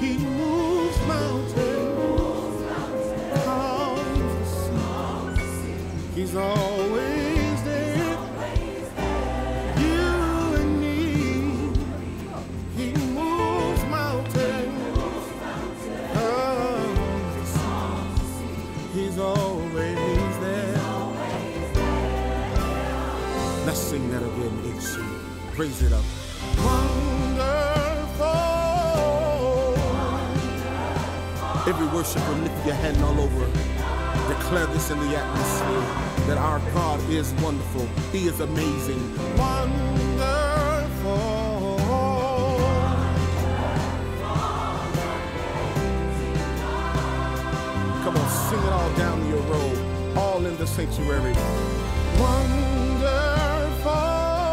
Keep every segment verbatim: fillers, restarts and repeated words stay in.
He moves mountains, calms the sea. He's always there, you and me. He moves mountains, calms the sea. He's always there. Let's sing that again, H C. Raise it up. Wonderful. Every worshiper, lift your hand all over. Declare this in the atmosphere, that our God is wonderful. He is amazing. Wonderful. Come on, sing it all down your road, all in the sanctuary. Wonderful.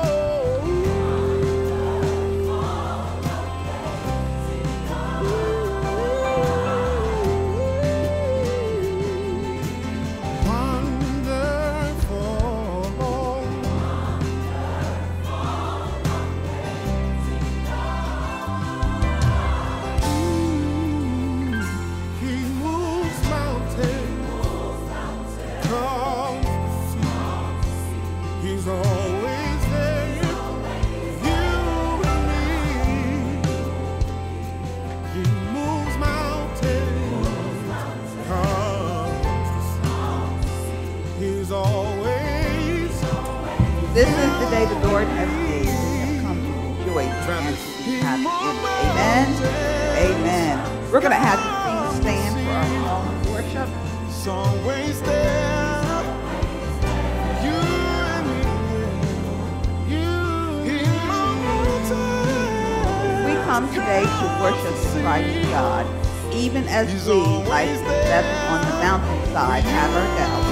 This is the day the Lord has made. We have come to rejoice and to be happy in it. Amen. Amen. We're going to have the team stand for our song of worship. It's always there. You and me. You. We come today to worship the Christ God, even as we, like the seven on the mountainside, have our doubts.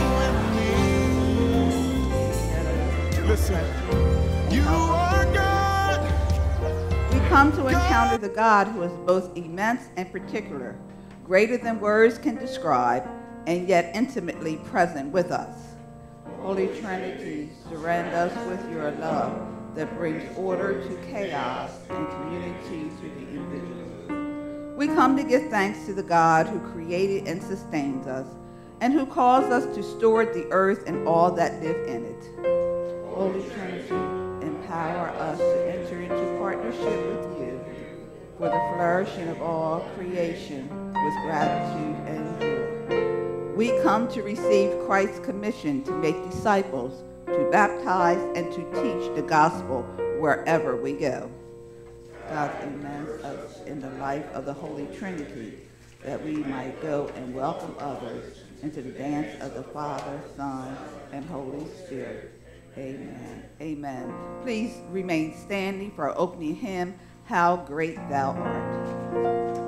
Listen, you are God. We come to encounter the God who is both immense and particular, greater than words can describe, and yet intimately present with us. Holy Trinity, surround us with your love that brings order to chaos and community to the individual. We come to give thanks to the God who created and sustains us, and who calls us to steward the earth and all that live in it. Holy Trinity, empower us to enter into partnership with you for the flourishing of all creation with gratitude and joy. We come to receive Christ's commission to make disciples, to baptize, and to teach the gospel wherever we go. God immerse us in the life of the Holy Trinity, that we might go and welcome others into the dance of the Father, Son, and Holy Spirit. Amen. Amen. Please remain standing for our opening hymn, How Great Thou Art.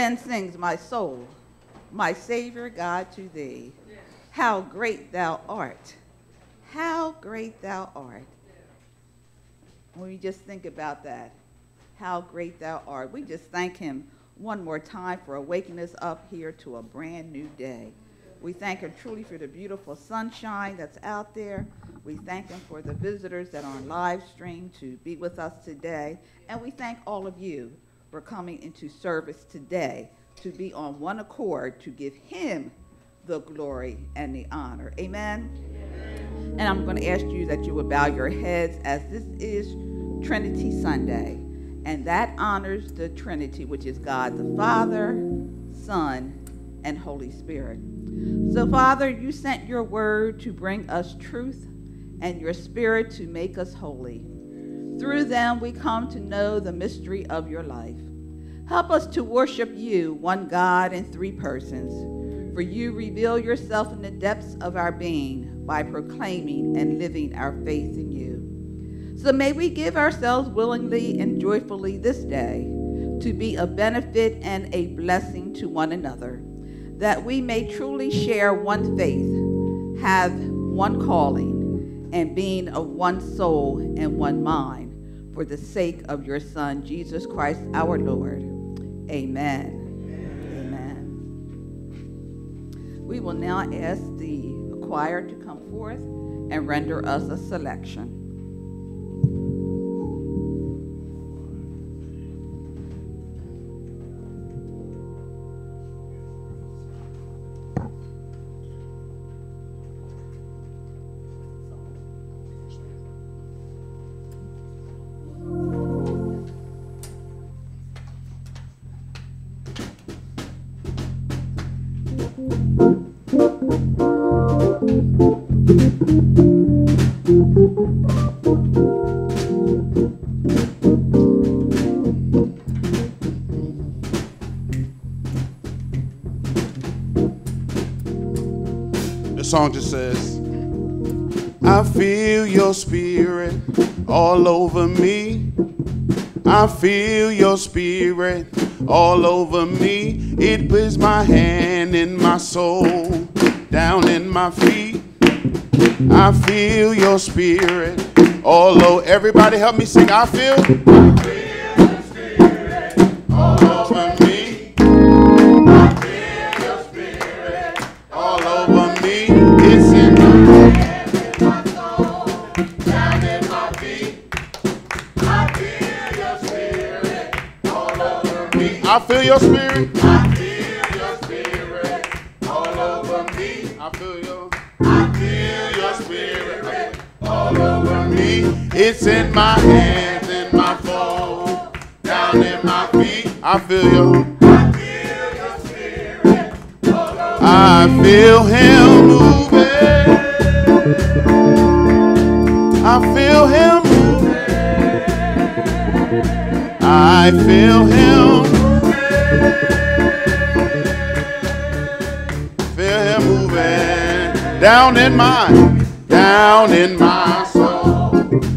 Then sings my soul, my Savior God, to thee. How great thou art. How great thou art. When we just think about that, how great thou art, we just thank him one more time for awakening us up here to a brand new day. We thank him truly for the beautiful sunshine that's out there. We thank him for the visitors that are on live stream to be with us today. And we thank all of you for coming into service today to be on one accord to give him the glory and the honor. Amen? Amen. And I'm going to ask you that you would bow your heads as this is Trinity Sunday. And that honors the Trinity, which is God the Father, Son, and Holy Spirit. So, Father, you sent your word to bring us truth and your spirit to make us holy. Through them, we come to know the mystery of your life. Help us to worship you, one God in three persons. For you reveal yourself in the depths of our being by proclaiming and living our faith in you. So may we give ourselves willingly and joyfully this day to be a benefit and a blessing to one another, that we may truly share one faith, have one calling, and being of one soul and one mind, for the sake of your Son, Jesus Christ our Lord. Amen. Amen. We will now ask the choir to come forth and render us a selection. The song just says, I feel your spirit all over me. I feel your spirit all over me. It puts my hand in my soul, down in my feet. I feel your spirit all over. Everybody help me sing. I feel, I feel your spirit all over me. I feel your spirit all over me. It's in my hands, in my soul, down in my feet. I feel your spirit all over me. I feel your spirit. I feel your spirit all over me. I feel your, I feel your spirit all over me. It's in my hands, in my soul, down in my feet. I feel your, I feel your spirit all over me. I feel him moving. I feel him moving. I feel him moving. Feel him moving down in my, down in my soul.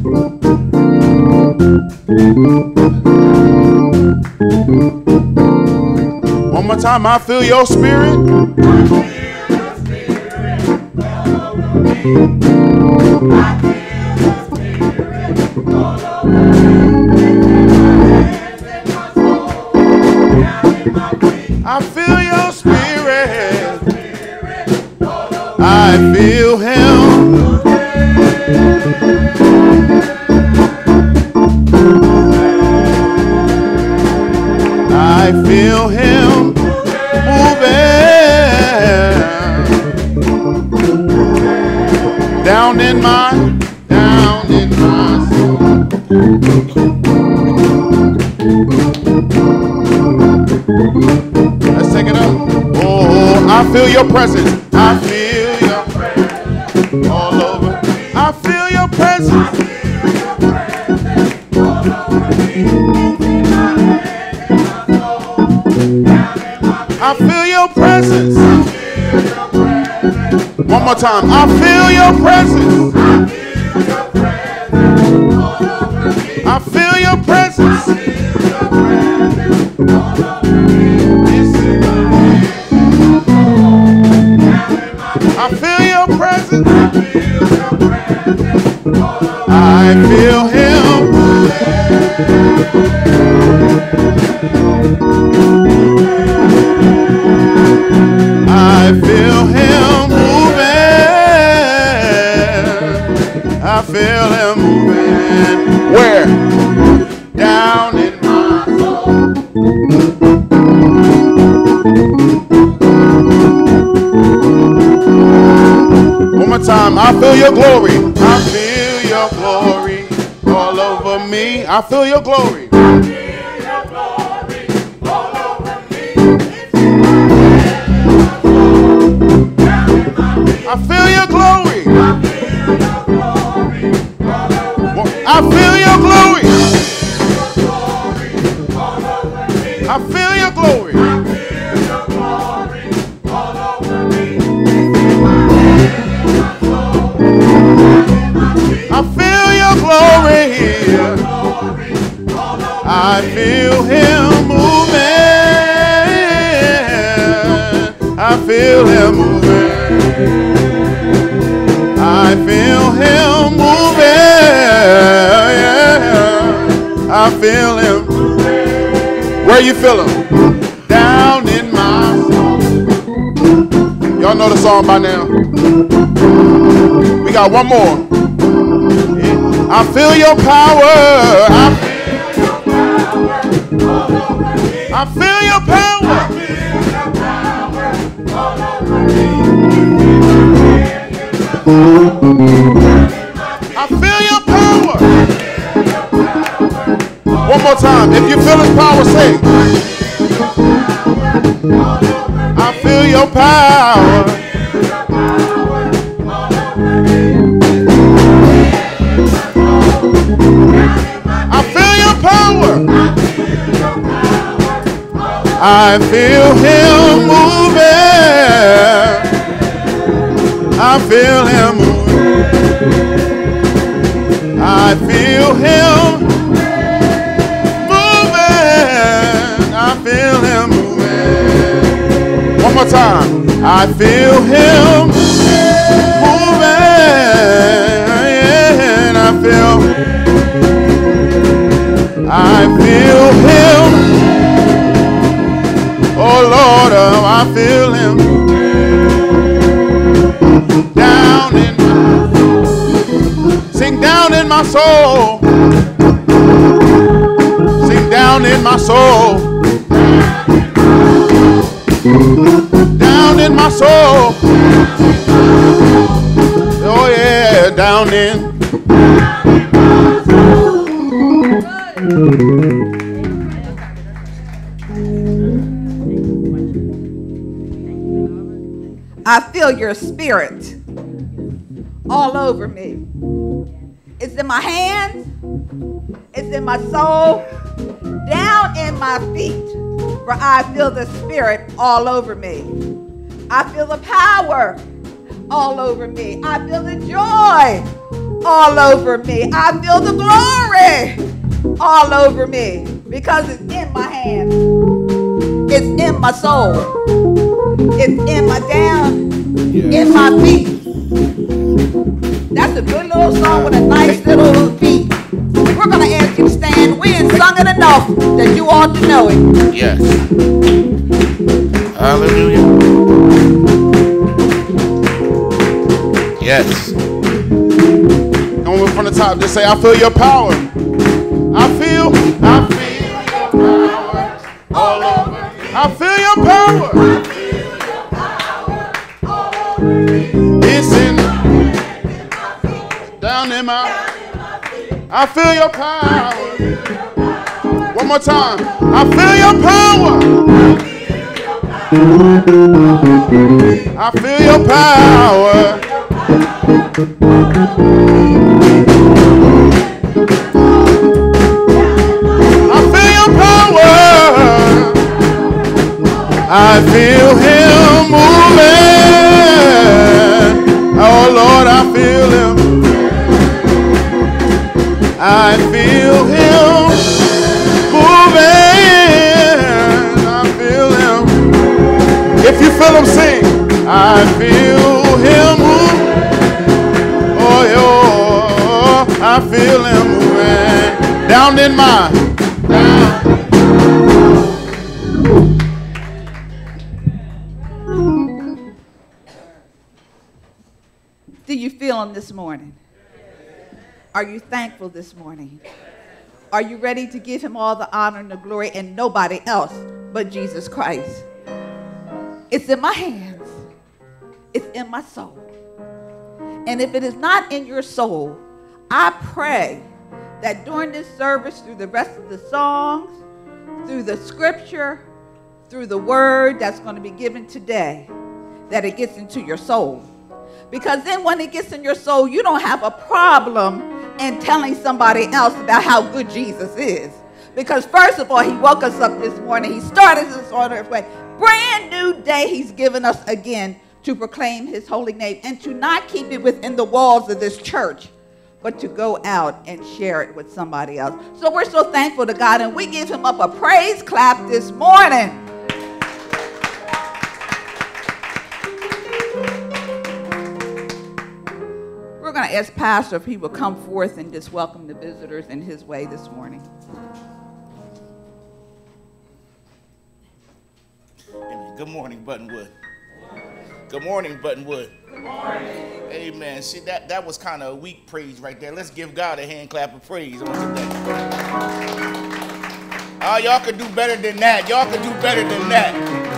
One more time, I feel your spirit. I feel your spirit all over me. I feel your spirit all over me. I feel your spirit. I feel him. I feel him moving down in my, down in my soul. Let's take it up. Oh, I feel your presence. I feel your presence all over me. I feel your presence. I feel your presence all over me. I feel your presence. I feel your presence. One more time. I feel your presence. I feel your presence all over me. I feel your presence. I feel your presence all over me. It's I feel him. I feel him moving. I feel him moving. Where? Down in my soul. One more time. I feel your glory. I feel your glory all over me. I feel your glory. I feel your glory. I feel your glory. I feel your glory. I feel your glory here. I feel him moving. I feel him moving. I feel him moving. Yeah. I feel him. Where you feel him? Down in my soul. Y'all know the song by now. We got one more. I feel your power. I I feel your power. I feel your power. One more time. If you feel his power, say. I feel your power. I feel your power. I feel him moving. I feel him moving. I feel him moving. I feel him moving. One more time. I feel him moving. And I feel, I feel him. Oh Lord, oh, I feel him. Down in my soul. Sing down in my soul. Sing down in my soul. Down in my soul. Oh yeah, down in. I feel your spirit all over me. It's in my hands. It's in my soul. Down in my feet. For I feel the spirit all over me. I feel the power all over me. I feel the joy all over me. I feel the glory all over me. Because it's in my hands. It's in my soul. It's in my down, yeah. In my feet. That's a good little song with a nice little beat. We're going to ask you to stand. We ain't sung it enough that you ought to know it. Yes. Hallelujah. Yes. Going from the top, just say, I feel your power. I feel, I feel your power all over me. I feel your power. It's in, down in my, I feel your power. One more time. I feel your power. I feel your power. I feel your power. I feel him moving. Oh Lord, I feel him. I feel him moving. I feel him. If you feel him, sing. I feel him moving. Down in my, down. Do you feel him this morning? Are you thankful this morning? Are you ready to give him all the honor and the glory and nobody else but Jesus Christ? It's in my hands. It's in my soul. And if it is not in your soul, I pray that during this service, through the rest of the songs, through the scripture, through the word that's going to be given today, that it gets into your soul. Because then when it gets in your soul, you don't have a problem in telling somebody else about how good Jesus is. Because first of all, he woke us up this morning. He started us on earth way. Brand new day he's given us again to proclaim his holy name and to not keep it within the walls of this church, but to go out and share it with somebody else. So we're so thankful to God, and we give him up a praise clap this morning. We're going to ask Pastor if he will come forth and just welcome the visitors in his way this morning. Amen. Good morning, Buttonwood. Good morning, Buttonwood. Good morning. Amen. See, that, that was kind of a weak praise right there. Let's give God a hand clap of praise on today. Oh, y'all could do better than that. Y'all could do better than that.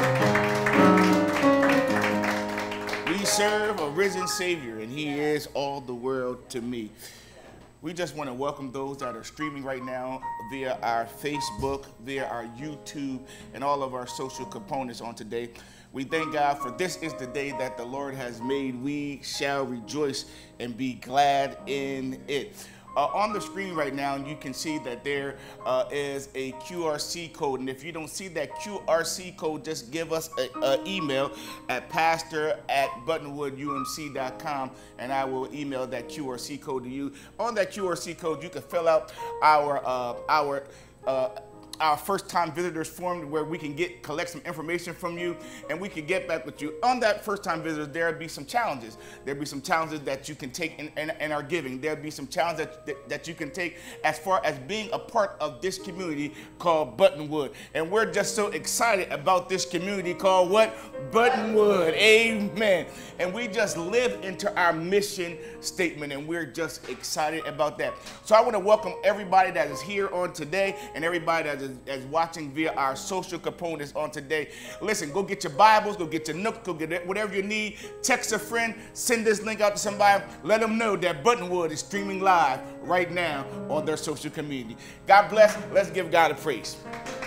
We serve a risen Savior, and he is all the world to me. We just want to welcome those that are streaming right now via our Facebook, via our YouTube, and all of our social components on today. We thank God for this is the day that the Lord has made. We shall rejoice and be glad in it. Uh, on the screen right now, you can see that there uh, is a Q R C code. And if you don't see that Q R C code, just give us an email at pastor at buttonwood u m c dot com, and I will email that Q R C code to you. On that Q R C code, you can fill out our, uh, our, uh, our first-time visitors form where we can get collect some information from you and we can get back with you. On that first-time visitors, there'll be some challenges. There'll be some challenges that you can take in, in, in our giving. There'll be some challenges that, that, that you can take as far as being a part of this community called Buttonwood. And we're just so excited about this community called what? Buttonwood. Amen. And we just live into our mission statement, and we're just excited about that. So I want to welcome everybody that is here on today and everybody that is as watching via our social components on today. Listen, go get your Bibles, go get your Nook, go get whatever you need. Text a friend, send this link out to somebody. Let them know that Buttonwood is streaming live right now on their social community. God bless. Let's give God a praise.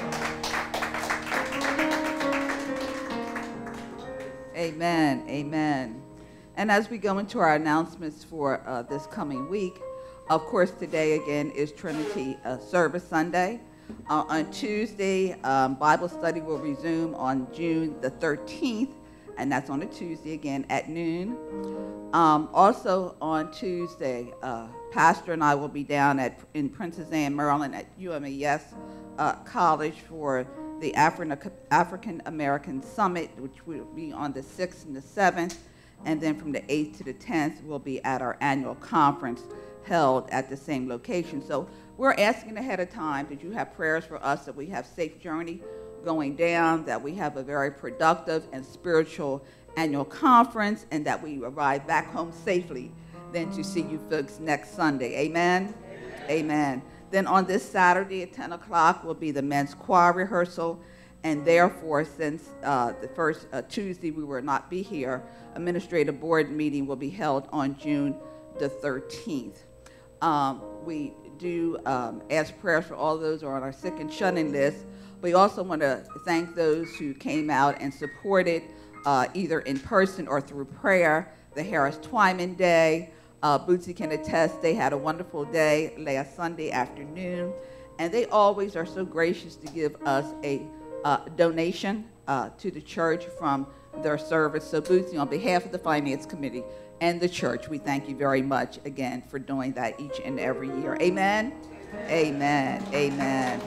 Amen. Amen. And as we go into our announcements for uh, this coming week, of course, today again is Trinity uh, Service Sunday. Uh, on Tuesday, um, Bible study will resume on June the thirteenth, and that's on a Tuesday again at noon. Um, also on Tuesday, uh, Pastor and I will be down at in Princess Anne, Maryland at U M A S uh, College for the Afri- African American Summit, which will be on the sixth and the seventh, and then from the eighth to the tenth, we'll be at our annual conference held at the same location. So we're asking ahead of time that you have prayers for us, that we have safe journey going down, that we have a very productive and spiritual annual conference, and that we arrive back home safely then to see you folks next Sunday. Amen? Amen. Amen. Then on this Saturday at ten o'clock will be the men's choir rehearsal, and therefore, since uh, the first uh, Tuesday we will not be here, administrative board meeting will be held on June the thirteenth. Um, we do um, ask prayers for all those who are on our sick and shut-in list. We also want to thank those who came out and supported uh, either in person or through prayer the Harris Twyman Day. Uh, Bootsy can attest they had a wonderful day last Sunday afternoon, and they always are so gracious to give us a uh, donation uh, to the church from their service. So Bootsy, on behalf of the Finance Committee and the church, we thank you very much again for doing that each and every year. Amen? Amen. Amen. Amen.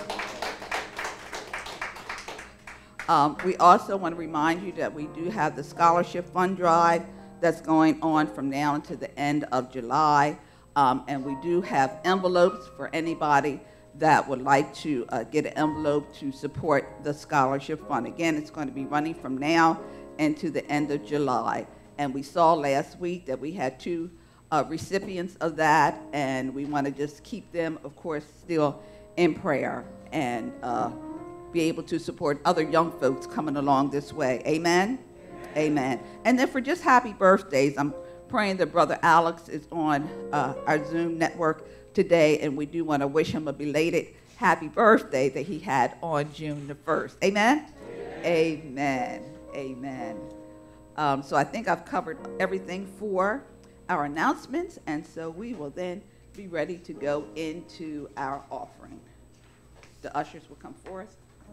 Um, we also want to remind you that we do have the scholarship fund drive that's going on from now until the end of July. Um, and we do have envelopes for anybody that would like to uh, get an envelope to support the scholarship fund. Again, it's going to be running from now into the end of July. And we saw last week that we had two uh, recipients of that, and we want to just keep them, of course, still in prayer and uh, be able to support other young folks coming along this way. Amen? Amen. Amen. And then for just happy birthdays, I'm praying that Brother Alex is on uh, our Zoom network today, and we do want to wish him a belated happy birthday that he had on June the first. Amen? Amen. Amen. Amen. Um, so I think I've covered everything for our announcements, and so we will then be ready to go into our offering. The ushers will come forth.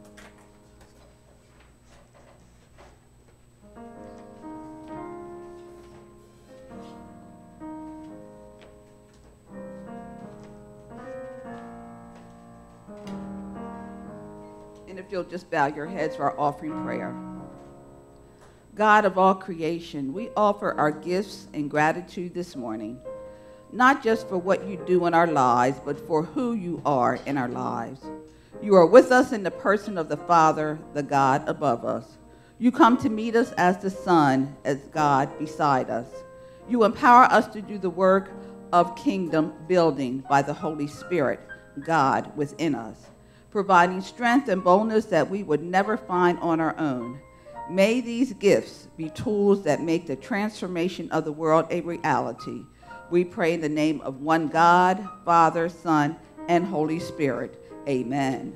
And if you'll just bow your heads for our offering prayer. God of all creation, we offer our gifts and gratitude this morning, not just for what you do in our lives, but for who you are in our lives. You are with us in the person of the Father, the God above us. You come to meet us as the Son, as God beside us. You empower us to do the work of kingdom building by the Holy Spirit, God within us, providing strength and boldness that we would never find on our own. May these gifts be tools that make the transformation of the world a reality. We pray in the name of one God, Father, Son, and Holy Spirit. Amen.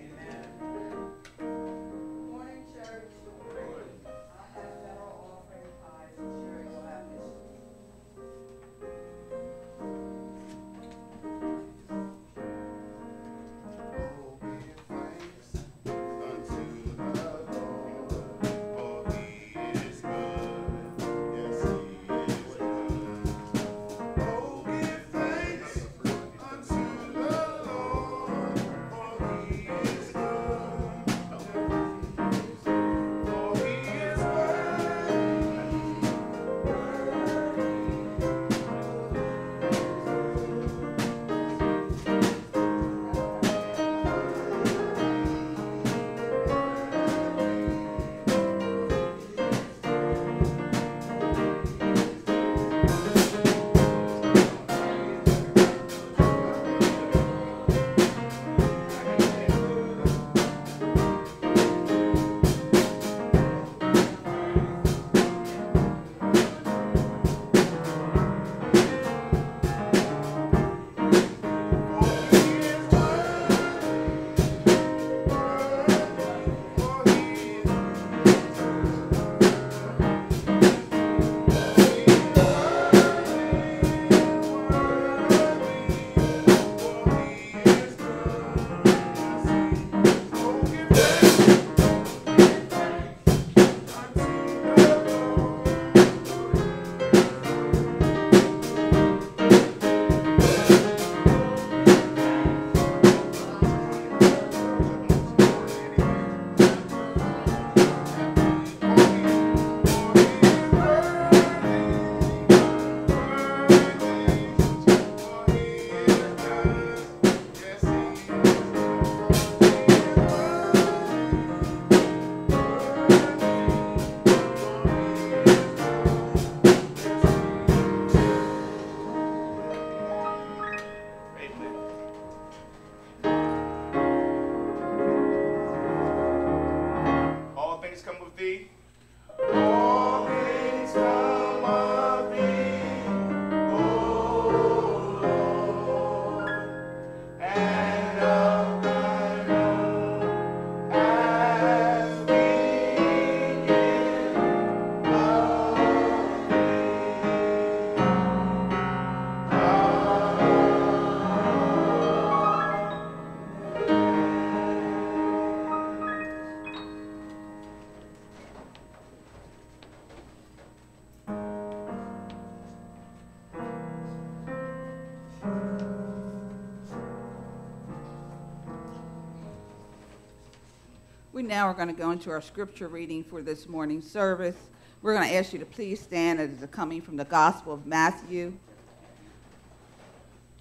We now are going to go into our scripture reading for this morning's service. We're going to ask you to please stand as it's coming from the Gospel of Matthew.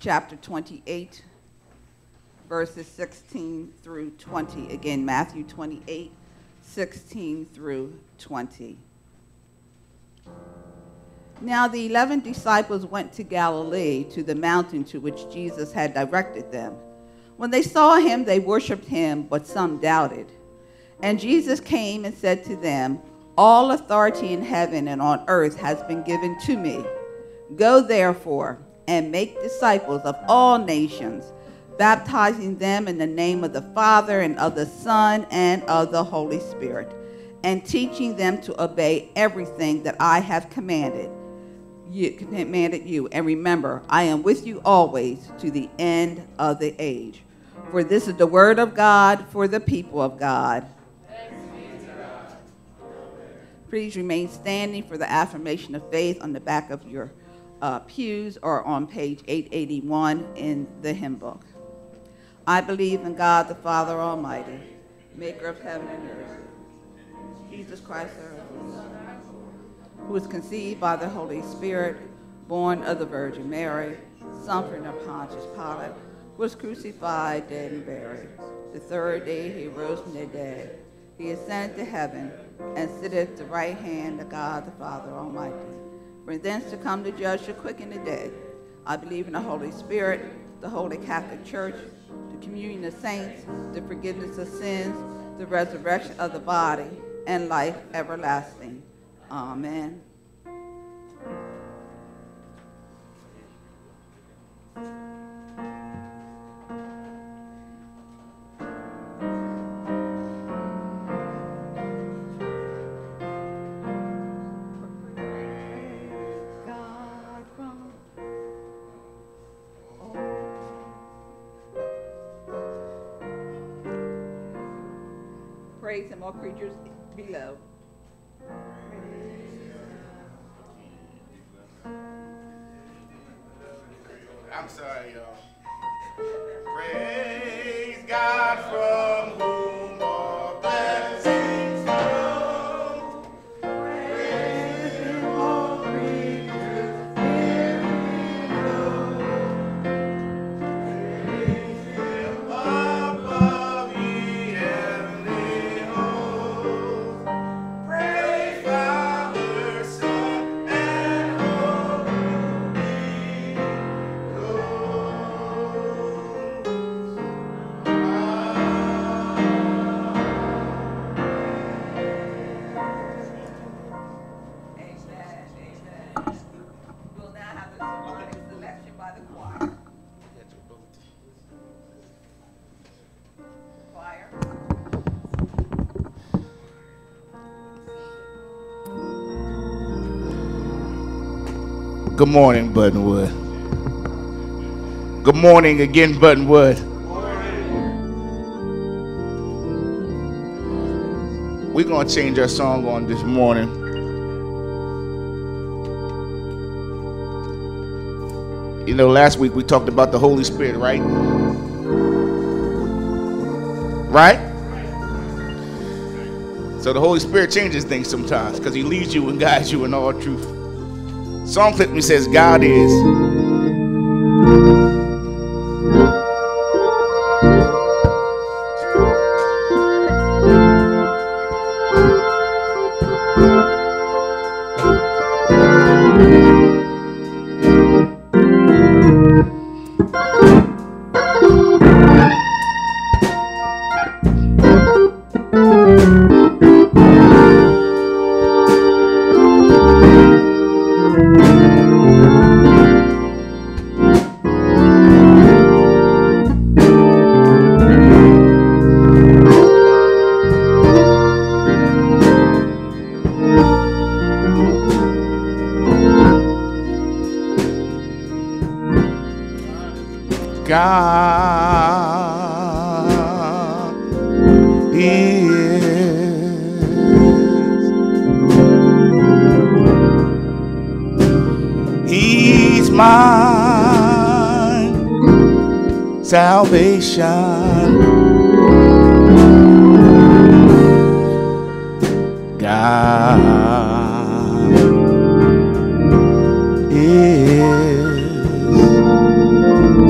chapter twenty-eight, verses sixteen through twenty. Again, Matthew twenty-eight, sixteen through twenty. Now the eleven disciples went to Galilee, to the mountain to which Jesus had directed them. When they saw him, they worshipped him, but some doubted. And Jesus came and said to them, "All authority in heaven and on earth has been given to me. Go therefore and make disciples of all nations, baptizing them in the name of the Father and of the Son and of the Holy Spirit, and teaching them to obey everything that I have commanded you, commanded you. And remember, I am with you always to the end of the age." For this is the word of God for the people of God. Please remain standing for the affirmation of faith on the back of your uh, pews or on page eight eighty-one in the hymn book. I believe in God the Father Almighty, maker of heaven and earth, Jesus Christ our Lord, who was conceived by the Holy Spirit, born of the Virgin Mary, suffered under Pontius Pilate, was crucified, dead, and buried. The third day he rose from the dead. He ascended to heaven and sitteth at the right hand of God the Father Almighty. From thence to come to judge the quick and the dead. I believe in the Holy Spirit, the Holy Catholic Church, the communion of saints, the forgiveness of sins, the resurrection of the body, and life everlasting. Amen. Praise him, all creatures below. I'm sorry, y'all. Praise God from whom all blessings flow. Praise him, all creatures below. Praise him above ye heavenly hosts. Praise Father, Son, and Holy Good morning, Buttonwood. Good morning again, Buttonwood. We're going to change our song on this morning. You know, last week we talked about the Holy Spirit, right? Right? So the Holy Spirit changes things sometimes because he leads you and guides you in all truth. Song clip me says, God is. God is. He's mine, salvation. God is.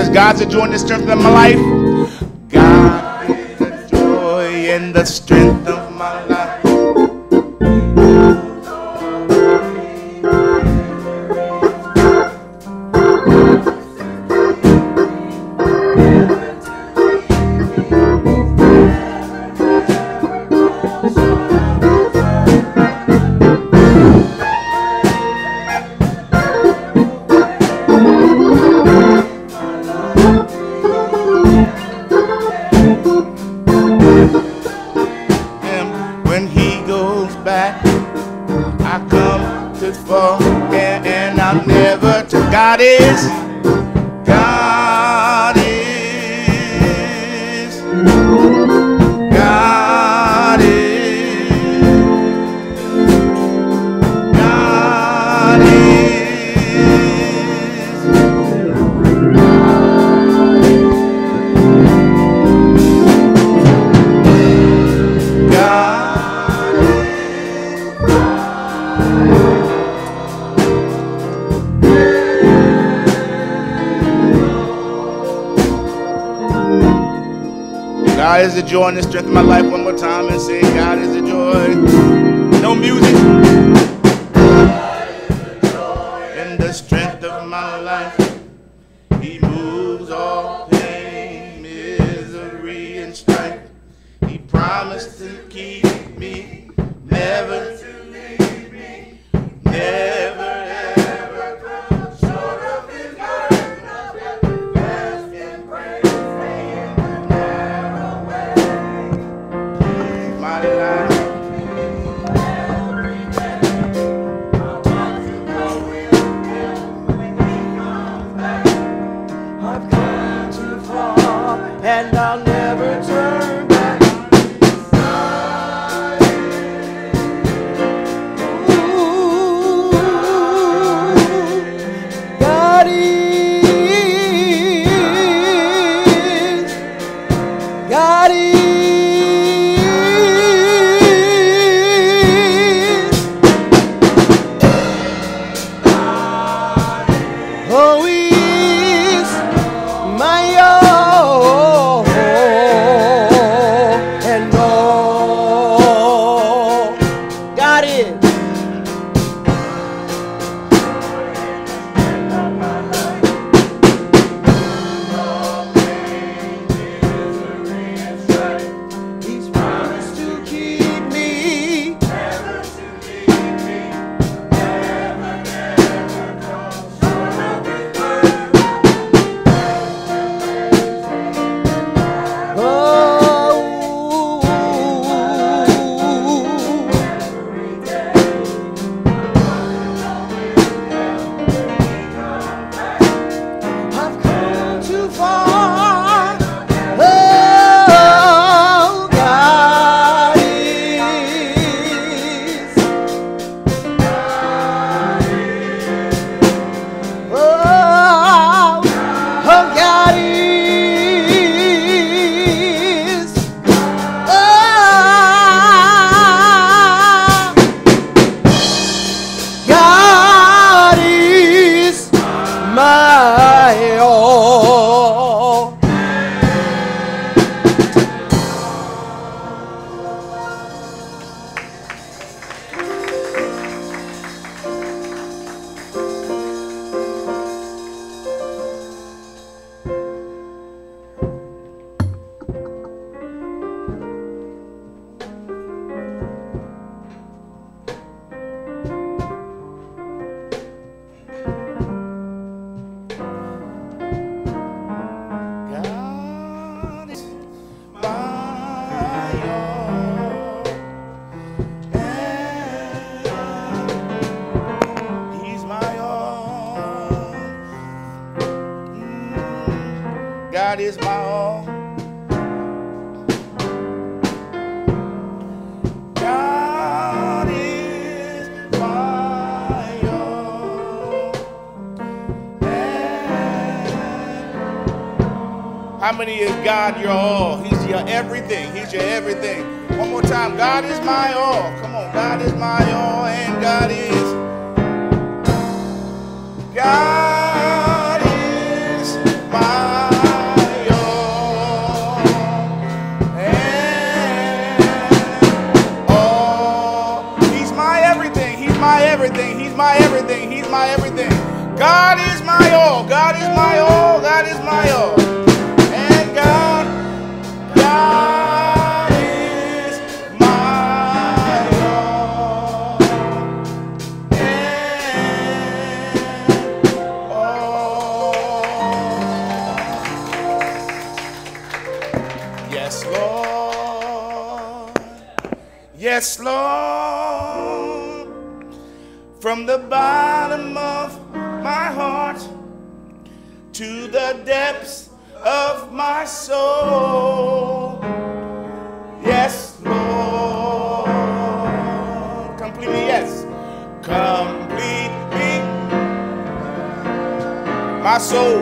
says, God's the joy and the strength of my life. God is the joy and the strength of my life. God is, God is, God is, God is, God God is the joy and the strength of my life. One more time and say, God is the joy. No music. God is the joy and the strength of my life. He moves all pain, misery, and strife. He promised to keep me, never to leave me, never ever come short of his word. Fast and pray, stay in the narrow way. Keep my life. Every day, I want to go with him when he comes back. I've come too far and I'll never turn back. Ooh, God is, God is, oh, he is my all and all. God is. He's promised to keep me, never to leave me, never, never come short of his word. Oh, every day, I've come too far. Oh, God is, oh, oh, God is, oh, God is my all. God is my all, and he's my all. Mm, God is my all. God is my all. And how many is God your all? He's your everything. He's your everything. One more time. God is my all. Come on. God is my all, and God is. God is my God is my all. God is my all. God is my all. And God, God is my all. And all. Yes, Lord. Yes, Lord. From the bottom of my heart to the depths of my soul. Yes, Lord. Completely, yes. Completely. My soul.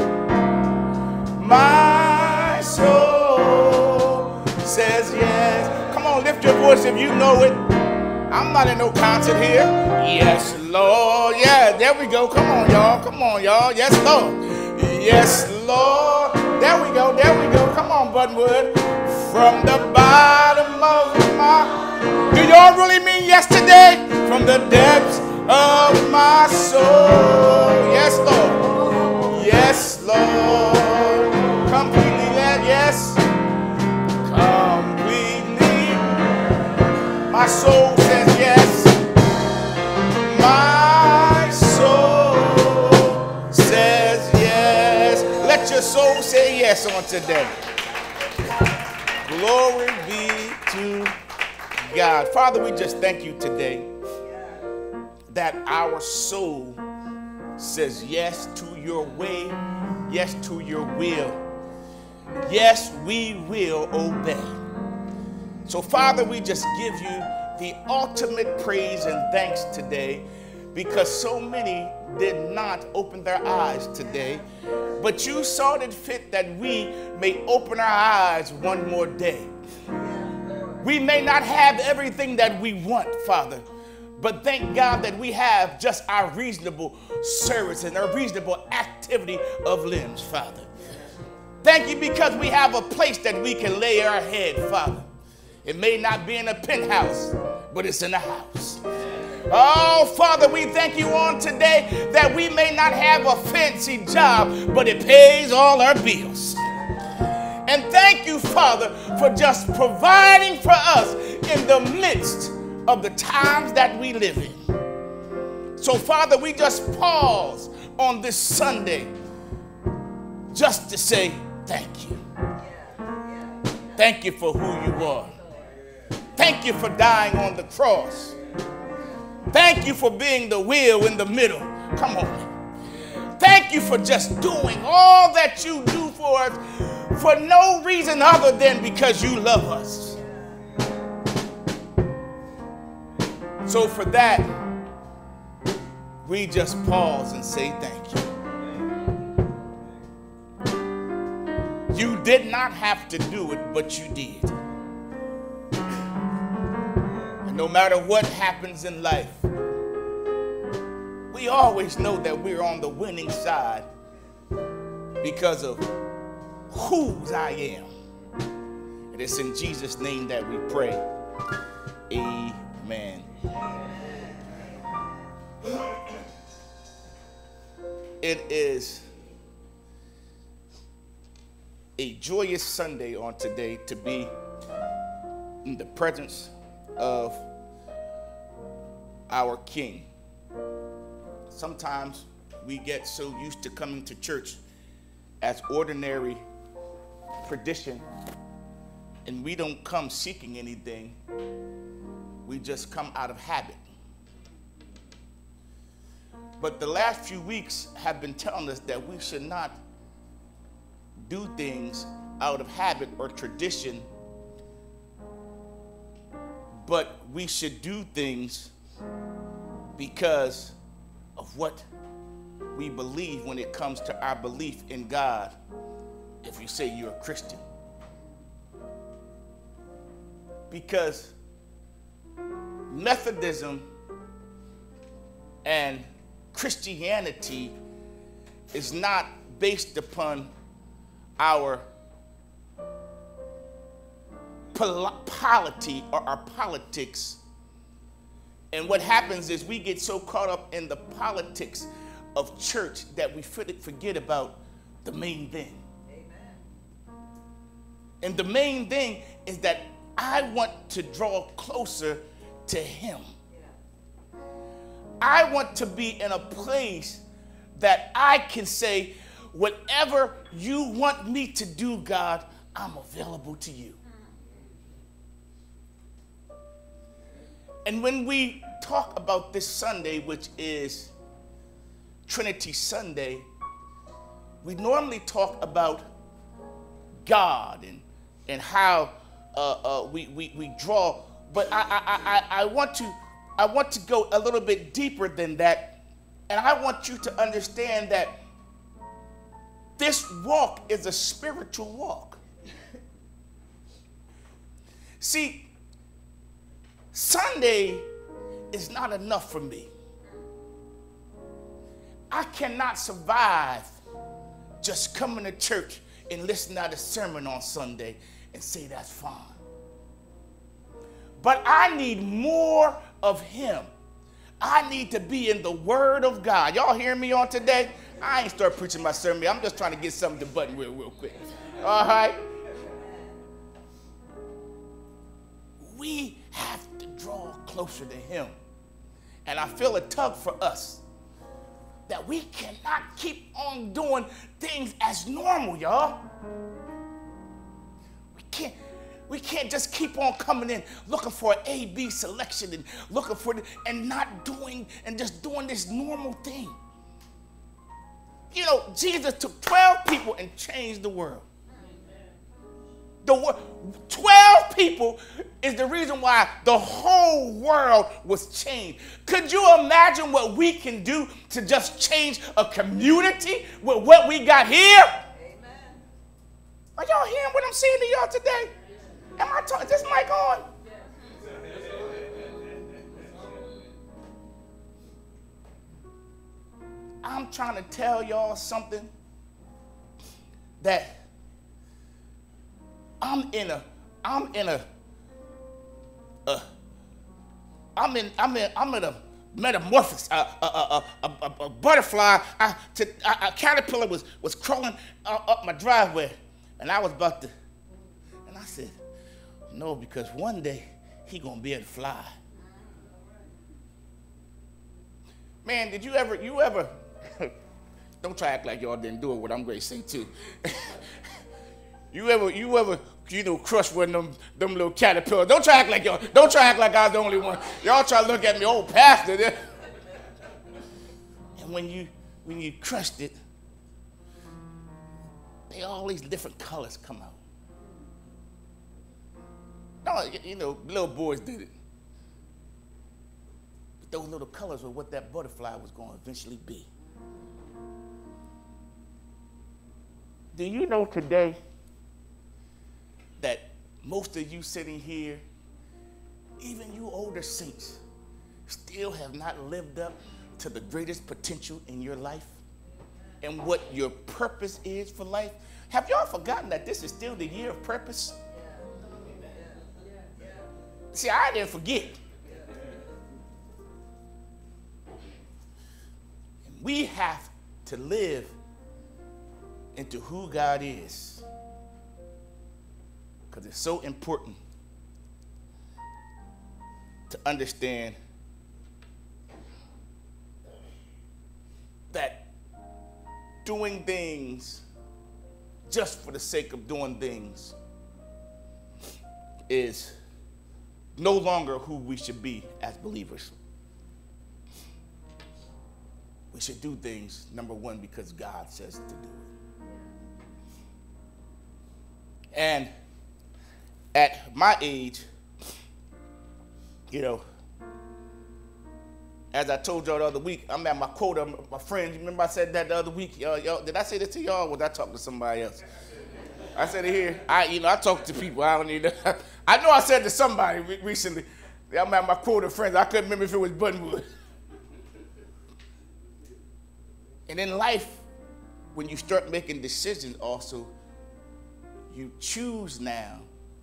My soul says yes. Come on, lift your voice if you know it. I'm not in no concert here. Yes, Lord. Yeah, there we go. Come on, y'all. Come on, y'all. Yes, Lord. Yes, Lord. There we go. There we go. Come on, Buttonwood. From the bottom of my... Do y'all really mean yesterday? From the depths of my soul. Yes, Lord. Yes, Lord. Completely let yes. Completely. My soul says yes. My soul says yes. Let your soul say yes on today. Glory be to God. Father, we just thank you today that our soul says yes to your way, yes to your will. Yes, we will obey. So, Father, we just give you the ultimate praise and thanks today because so many did not open their eyes today, but you saw it fit that we may open our eyes one more day. We may not have everything that we want, Father, but thank God that we have just our reasonable service and our reasonable activity of limbs, Father. Thank you because we have a place that we can lay our head, Father. It may not be in a penthouse, but it's in a house. Oh, Father, we thank you on today that we may not have a fancy job, but it pays all our bills. And thank you, Father, for just providing for us in the midst of the times that we live in. So, Father, we just pause on this Sunday just to say thank you. Thank you for who you are. Thank you for dying on the cross. Thank you for being the wheel in the middle. Come on. Thank you for just doing all that you do for us for no reason other than because you love us. So for that, we just pause and say thank you. You did not have to do it, but you did. And no matter what happens in life, we always know that we're on the winning side because of whose I am. And it's in Jesus' name that we pray. Amen. It is a joyous Sunday on today to be in the presence of our King. Sometimes we get so used to coming to church as ordinary tradition, and we don't come seeking anything. We just come out of habit. But the last few weeks have been telling us that we should not do things out of habit or tradition, but we should do things because of what we believe when it comes to our belief in God, if you say you're a Christian. Because Methodism and Christianity is not based upon our pol- polity or our politics. And what happens is we get so caught up in the politics of church that we forget about the main thing. Amen. And the main thing is that I want to draw closer to him. Yeah. I want to be in a place that I can say, whatever you want me to do, God, I'm available to you. And when we talk about this Sunday, which is Trinity Sunday, we normally talk about God and, and how uh, uh, we, we, we draw, but I, I, I, I, want to, I want to go a little bit deeper than that, and I want you to understand that this walk is a spiritual walk. See, Sunday is not enough for me. I cannot survive just coming to church and listening to the sermon on Sunday and say that's fine. But I need more of him. I need to be in the Word of God. Y'all hear me on today? I ain't start preaching my sermon. I'm just trying to get something to button real, real quick. All right? We have to draw closer to him. And I feel a tug for us that we cannot keep on doing things as normal, y'all. We can't, we can't just keep on coming in looking for an A B selection and looking for the, and not doing and just doing this normal thing. You know, Jesus took twelve people and changed the world. The twelve people is the reason why the whole world was changed. Could you imagine what we can do to just change a community with what we got here? Amen. Are y'all hearing what I'm saying to y'all today? Am I talking? Is this mic on? I'm trying to tell y'all something that I'm in a, I'm in a, uh, I'm in, I'm in, I'm in a metamorphosis. A, a, a, a, a, a butterfly, I, to, a, a caterpillar was was crawling uh, up my driveway, and I was about to, and I said, no, because one day he gonna be able to fly. Man, did you ever, you ever? Don't try to act like y'all didn't do it. What I'm going to say too. You ever, you ever, you know, crush one of them, them little caterpillars? Don't try to act like y'all. Don't try to act like I was the only one. Y'all try to look at me, old pastor. And when you, when you crushed it, they all these different colors come out. No, you know, little boys did it. But those little colors were what that butterfly was going to eventually be. Do you know today that most of you sitting here, even you older saints, still have not lived up to the greatest potential in your life and what your purpose is for life? Have y'all forgotten that this is still the year of purpose? See, I didn't forget. And we have to live into who God is, because it's so important to understand that doing things just for the sake of doing things is no longer who we should be as believers. We should do things, number one, because God says to do it. And at my age, you know, as I told y'all the other week, I'm at my quota. My friends, remember I said that the other week? Y'all, y'all, did I say this to y'all, or was I talking to somebody else? I said it here. I, you know, I talk to people. I don't need. I know I said to somebody re- recently. I'm at my quota of friends. I couldn't remember if it was Buttonwood. And in life, when you start making decisions, also, you choose now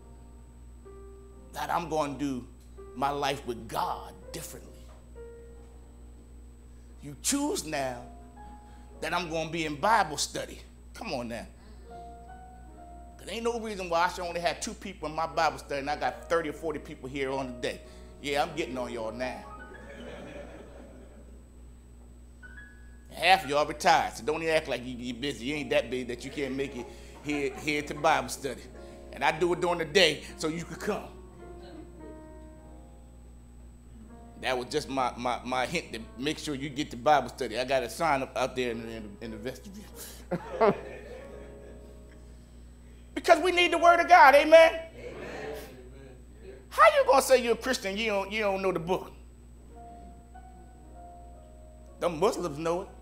that I'm going to do my life with God differently. You choose now that I'm going to be in Bible study. Come on now. There ain't no reason why I should only have two people in my Bible study and I got thirty or forty people here on the day. Yeah, I'm getting on y'all now. Half of y'all retired, so don't even act like you, you're busy. You ain't that busy that you can't make it here, here to Bible study. And I do it during the day so you could come. That was just my, my, my hint to make sure you get to Bible study. I got a sign up out there in the, in the, in the vestibule. Because we need the word of God, amen? Amen. How you gonna say you're a Christian, you don't, you don't know the book? The Muslims know it.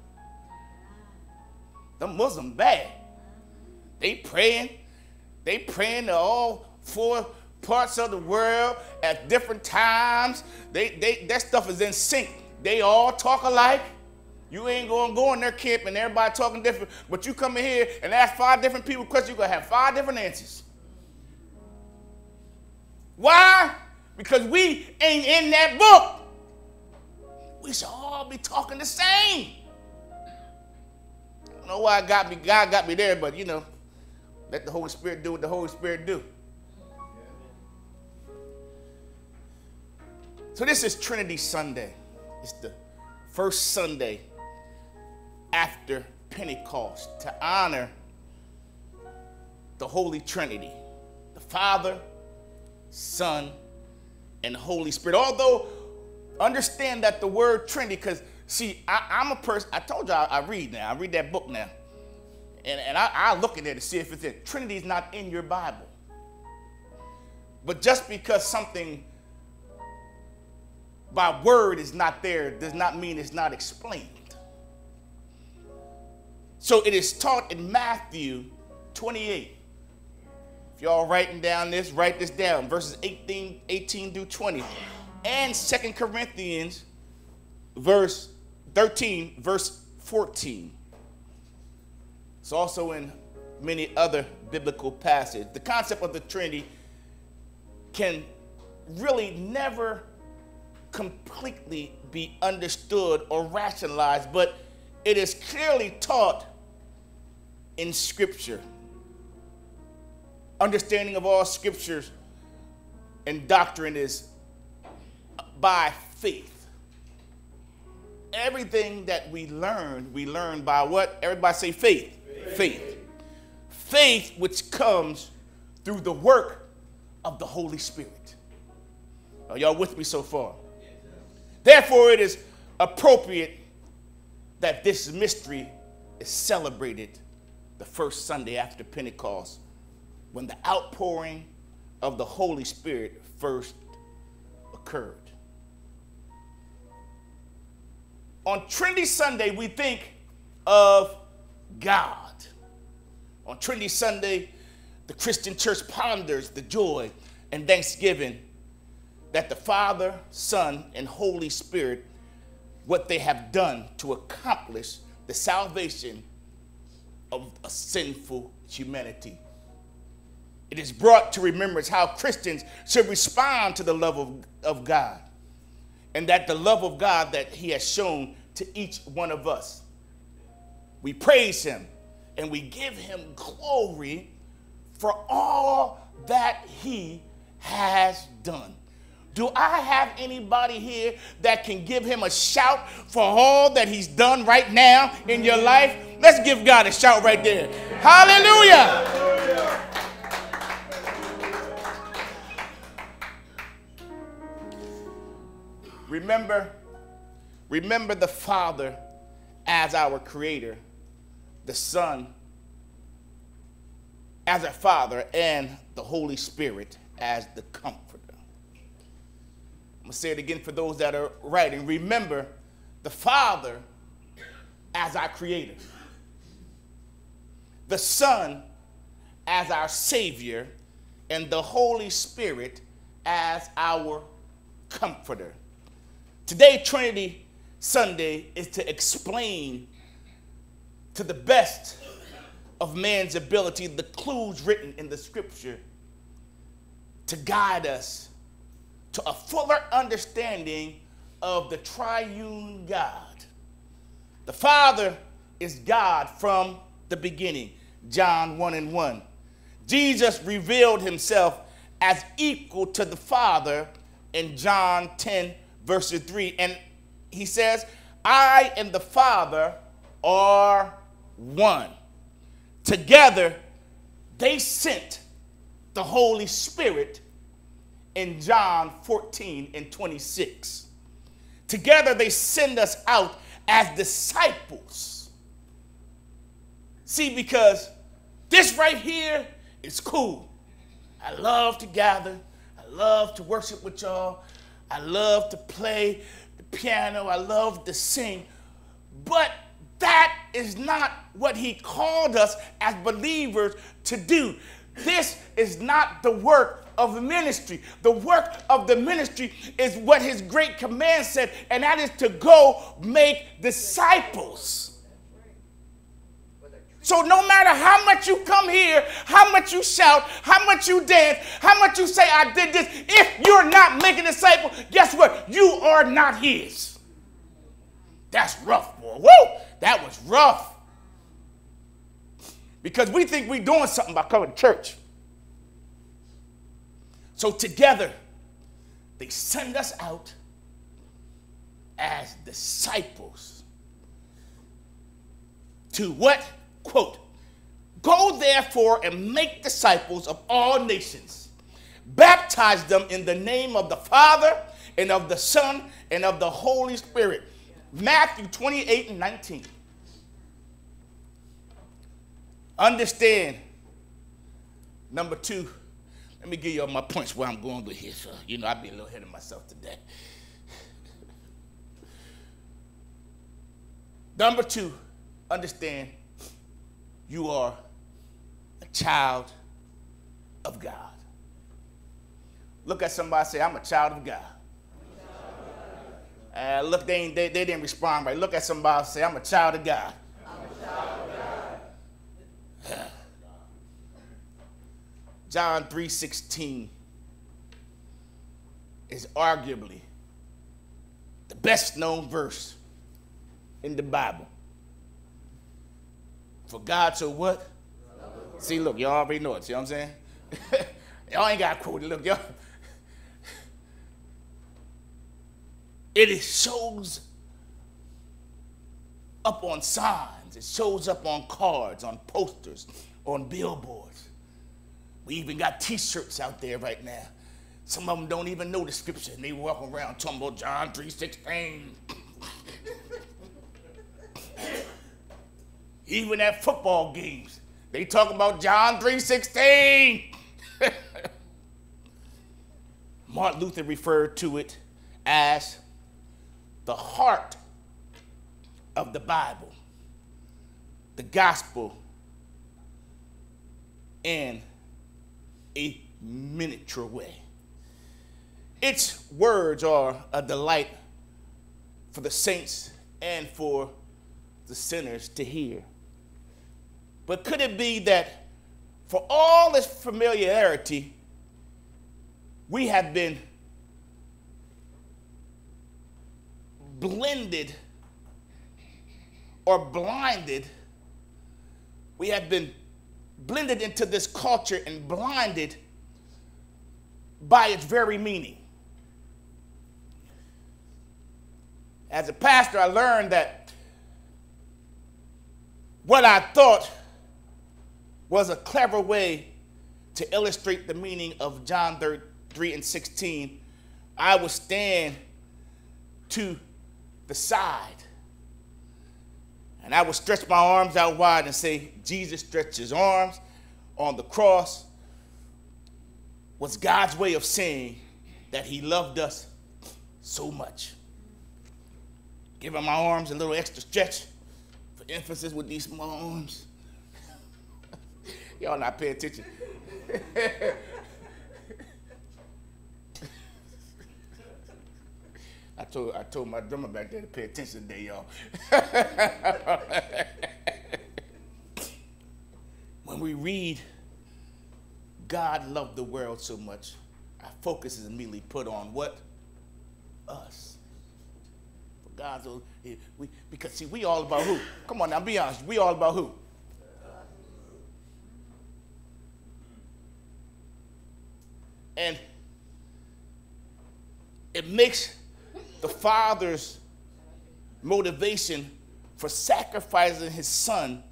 The Muslims bad. They praying. They praying to all four parts of the world at different times. They, they, that stuff is in sync. They all talk alike. You ain't going to go in their camp and everybody talking different, but you come in here and ask five different people questions, you're going to have five different answers. Why? Because we ain't in that book. We should all be talking the same. I don't know why got me, God got me there, but you know, let the Holy Spirit do what the Holy Spirit do. So this is Trinity Sunday. It's the first Sunday after Pentecost to honor the Holy Trinity, the Father, Son, and Holy Spirit. Although, understand that the word Trinity, because see, I, I'm a person, I told you I, I read now, I read that book now, and, and I, I look in there to see if it's in. Trinity is not in your Bible. But just because something by word is not there does not mean it's not explained. So it is taught in Matthew twenty-eight. If y'all writing down this, write this down. Verses eighteen, eighteen through twenty. And Second Corinthians verse thirteen, verse fourteen. It's also in many other biblical passages. The concept of the Trinity can really never completely be understood or rationalized, but it is clearly taught in Scripture. Understanding of all Scriptures and doctrine is by faith. Everything that we learn, we learn by what? Everybody say faith. Faith. Faith, faith which comes through the work of the Holy Spirit. Are y'all with me so far? Therefore, it is appropriate that this mystery is celebrated the first Sunday after Pentecost, when the outpouring of the Holy Spirit first occurred. On Trinity Sunday, we think of God. On Trinity Sunday, the Christian church ponders the joy and thanksgiving that the Father, Son, and Holy Spirit, what they have done to accomplish the salvation of a sinful humanity. It is brought to remembrance how Christians should respond to the love of, of God, and that the love of God that he has shown to each one of us. We praise him and we give him glory for all that he has done. Do I have anybody here that can give him a shout for all that he's done right now in your life? Let's give God a shout right there. Hallelujah. Remember, remember the Father as our creator, the Son as our Father, and the Holy Spirit as the Comforter. I'm going to say it again for those that are writing. Remember the Father as our creator, the Son as our Savior, and the Holy Spirit as our Comforter. Today, Trinity Sunday is to explain to the best of man's ability the clues written in the Scripture to guide us to a fuller understanding of the triune God. The Father is God from the beginning. John one and one. Jesus revealed himself as equal to the Father in John ten, verse three. And he says, I and the Father are one. Together, they sent the Holy Spirit in John fourteen and twenty-six. Together, they send us out as disciples. See, because this right here is cool. I love to gather. I love to worship with y'all. I love to play the piano. I love to sing. But that is not what he called us as believers to do. This is not the work of the ministry. The work of the ministry is what his great command said, and that is to go make disciples. So no matter how much you come here, how much you shout, how much you dance, how much you say, I did this, if you're not making disciples, guess what? You are not his. That's rough, boy. Woo! That was rough. Because we think we're doing something by coming to church. So together, they send us out as disciples to what? Quote, go therefore and make disciples of all nations. Baptize them in the name of the Father and of the Son and of the Holy Spirit. Matthew twenty-eight and nineteen. Understand, number two, let me give you all my points where I'm going with here. So, you know, I'll be a little ahead of myself today. Number two, understand you are a child of God. Look at somebody and say, I'm a child of God. Uh, look, they, ain't, they, they didn't respond right. Look at somebody and say, I'm a child of God. I'm a child of God. John three sixteen is arguably the best known verse in the Bible. For God so what? See, look, y'all already know it. See what I'm saying? Y'all ain't got to quote it. Look, y'all. It is shows up on signs. It shows up on cards, on posters, on billboards. We even got T-shirts out there right now. Some of them don't even know the scripture, and they walk around talking about John three sixteen. Even at football games, they talk about John three sixteen. Martin Luther referred to it as the heart of the Bible, the gospel in a miniature way. Its words are a delight for the saints and for the sinners to hear. But could it be that for all this familiarity, we have been blended or blinded? We have been blended into this culture and blinded by its very meaning. As a pastor, I learned that what I thought was a clever way to illustrate the meaning of John three and sixteen, I would stand to the side and I would stretch my arms out wide and say, Jesus stretched his arms on the cross was God's way of saying that he loved us so much. Giving my arms a little extra stretch for emphasis with these small arms. Y'all not paying attention. I told I told my drummer back there to pay attention today, y'all. When we read, God loved the world so much, our focus is immediately put on what? Us. For God. So we, because see, we all about who? Come on now, be honest. We all about who? And it makes the Father's motivation for sacrificing his son,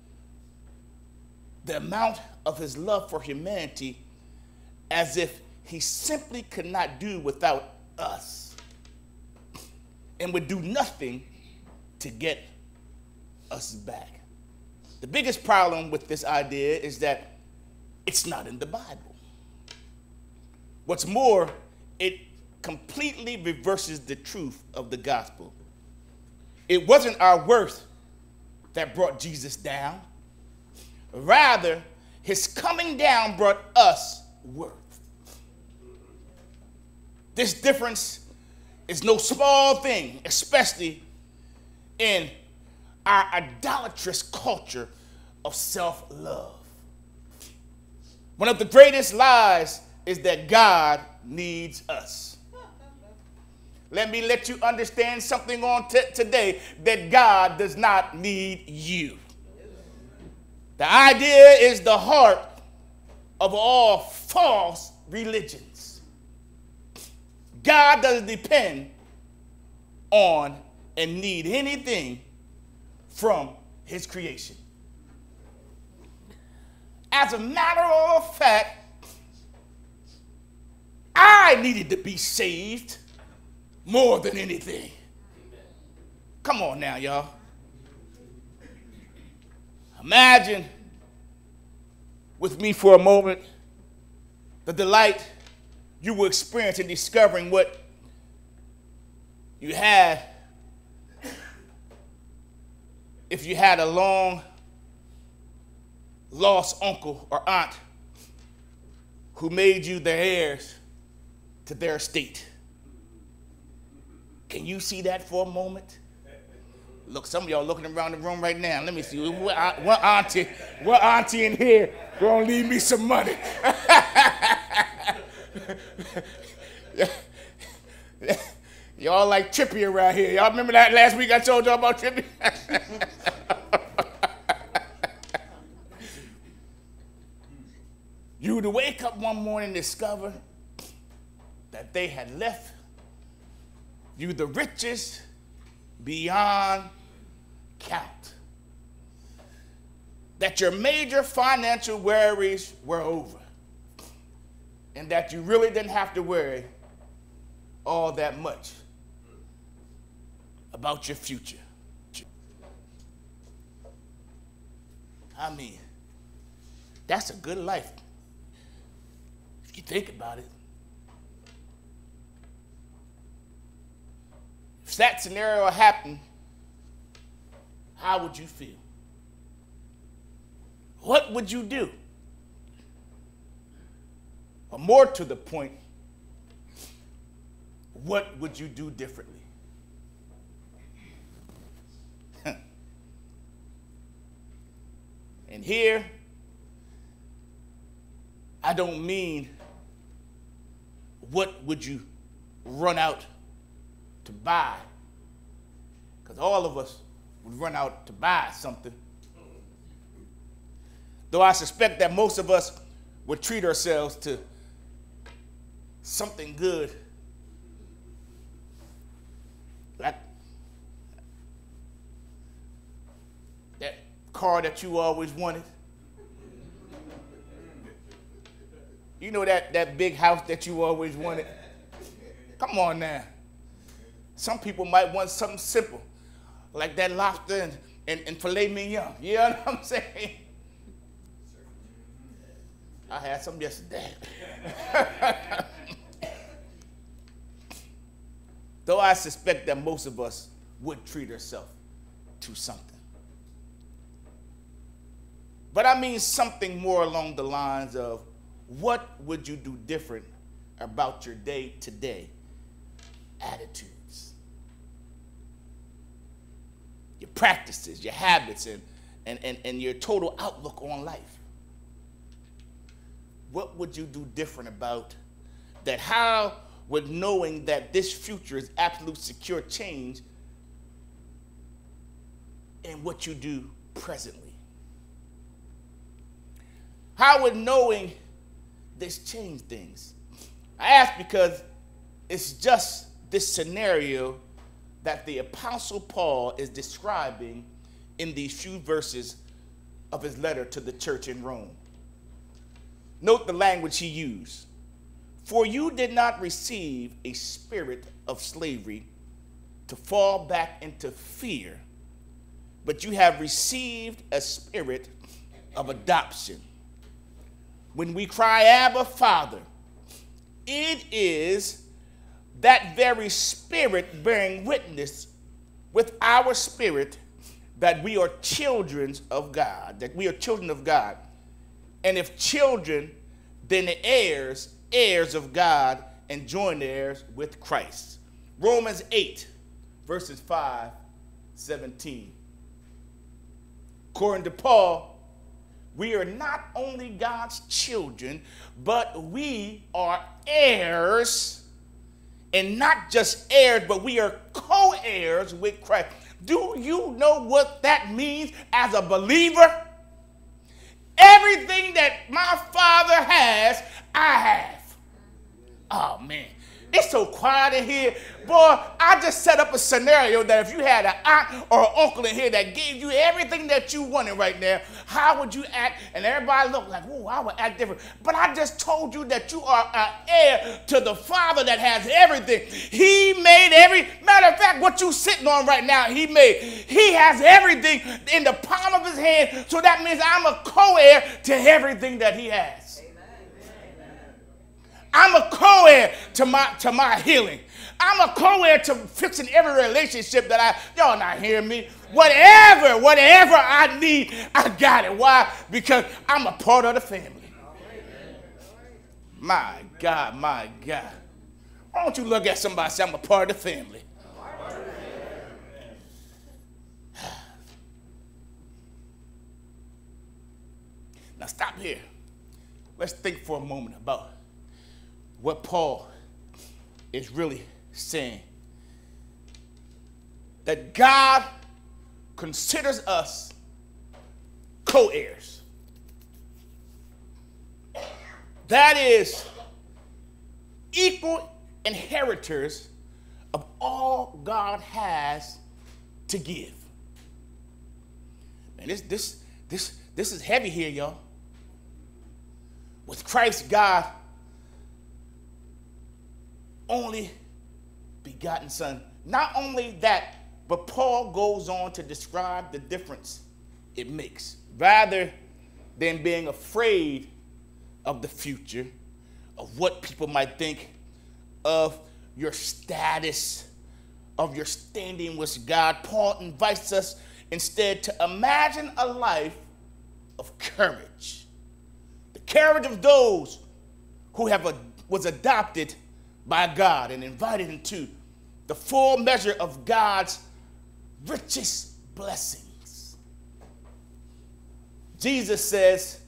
the amount of his love for humanity, as if he simply could not do without us and would do nothing to get us back. The biggest problem with this idea is that it's not in the Bible. What's more, it completely reverses the truth of the gospel. It wasn't our worth that brought Jesus down. Rather, his coming down brought us worth. This difference is no small thing, especially in our idolatrous culture of self-love. One of the greatest lies is that God needs us. Let me let you understand something on t- today, that God does not need you. The idea is the heart of all false religions. God doesn't depend on and need anything from his creation. As a matter of fact, I needed to be saved more than anything. Come on now, y'all. Imagine with me for a moment the delight you will experience in discovering what you had if you had a long lost uncle or aunt who made you the heirs to their estate. Can you see that for a moment? Look, some of y'all looking around the room right now. Let me see. What, what auntie, what auntie in here gonna leave me some money? Y'all like Trippy around here. Y'all remember that last week I told y'all about Trippy? You would wake up one morning and discover that they had left you the richest beyond count. That your major financial worries were over. And that you really didn't have to worry all that much about your future. I mean, that's a good life if you think about it. If that scenario happened, how would you feel? What would you do? Or more to the point, what would you do differently? And here, I don't mean what would you run out to buy, because all of us would run out to buy something. Though I suspect that most of us would treat ourselves to something good, like that car that you always wanted. You know that, that big house that you always wanted? Come on now. Some people might want something simple, like that lobster and, and, and filet mignon. You know what I'm saying? I had some yesterday. Though I suspect that most of us would treat ourselves to something. But I mean something more along the lines of, what would you do different about your day-to-day attitudes? Your practices, your habits, and, and, and, and your total outlook on life. What would you do different about that? How would knowing that this future is absolute secure change in what you do presently? How would knowing this change things? I ask because it's just this scenario that the Apostle Paul is describing in these few verses of his letter to the church in Rome. Note the language he used. For you did not receive a spirit of slavery to fall back into fear, but you have received a spirit of adoption. When we cry, Abba, Father, it is that very spirit bearing witness with our spirit that we are children of God, that we are children of God. And if children, then the heirs, heirs of God, and joint heirs with Christ. Romans eight, verses five, seventeen. According to Paul, we are not only God's children, but we are heirs, and not just heirs, but we are co-heirs with Christ. Do you know what that means as a believer? Everything that my Father has, I have. Oh, man. It's so quiet in here. Boy, I just set up a scenario that if you had an aunt or an uncle in here that gave you everything that you wanted right now, how would you act? And everybody looked like, oh, I would act different. But I just told you that you are an heir to the Father that has everything. He made every, matter of fact, what you sitting on right now, he made. He has everything in the palm of his hand, so that means I'm a co-heir to everything that he has. I'm a co-heir to my, to my healing. I'm a co-heir to fixing every relationship that I, y'all not hearing me. Whatever, whatever I need, I got it. Why? Because I'm a part of the family. My God, my God. Why don't you look at somebody and say, I'm a part of the family? Now stop here. Let's think for a moment about what Paul is really saying. That God considers us co-heirs. That is, equal inheritors of all God has to give. Man, this, this, this, this is heavy here, y'all. With Christ, God only begotten Son. Not only that, but Paul goes on to describe the difference it makes. Rather than being afraid of the future, of what people might think, of your status, of your standing with God, Paul invites us instead to imagine a life of courage. The courage of those who have a, was adopted by God and invited into the full measure of God's richest blessings. Jesus says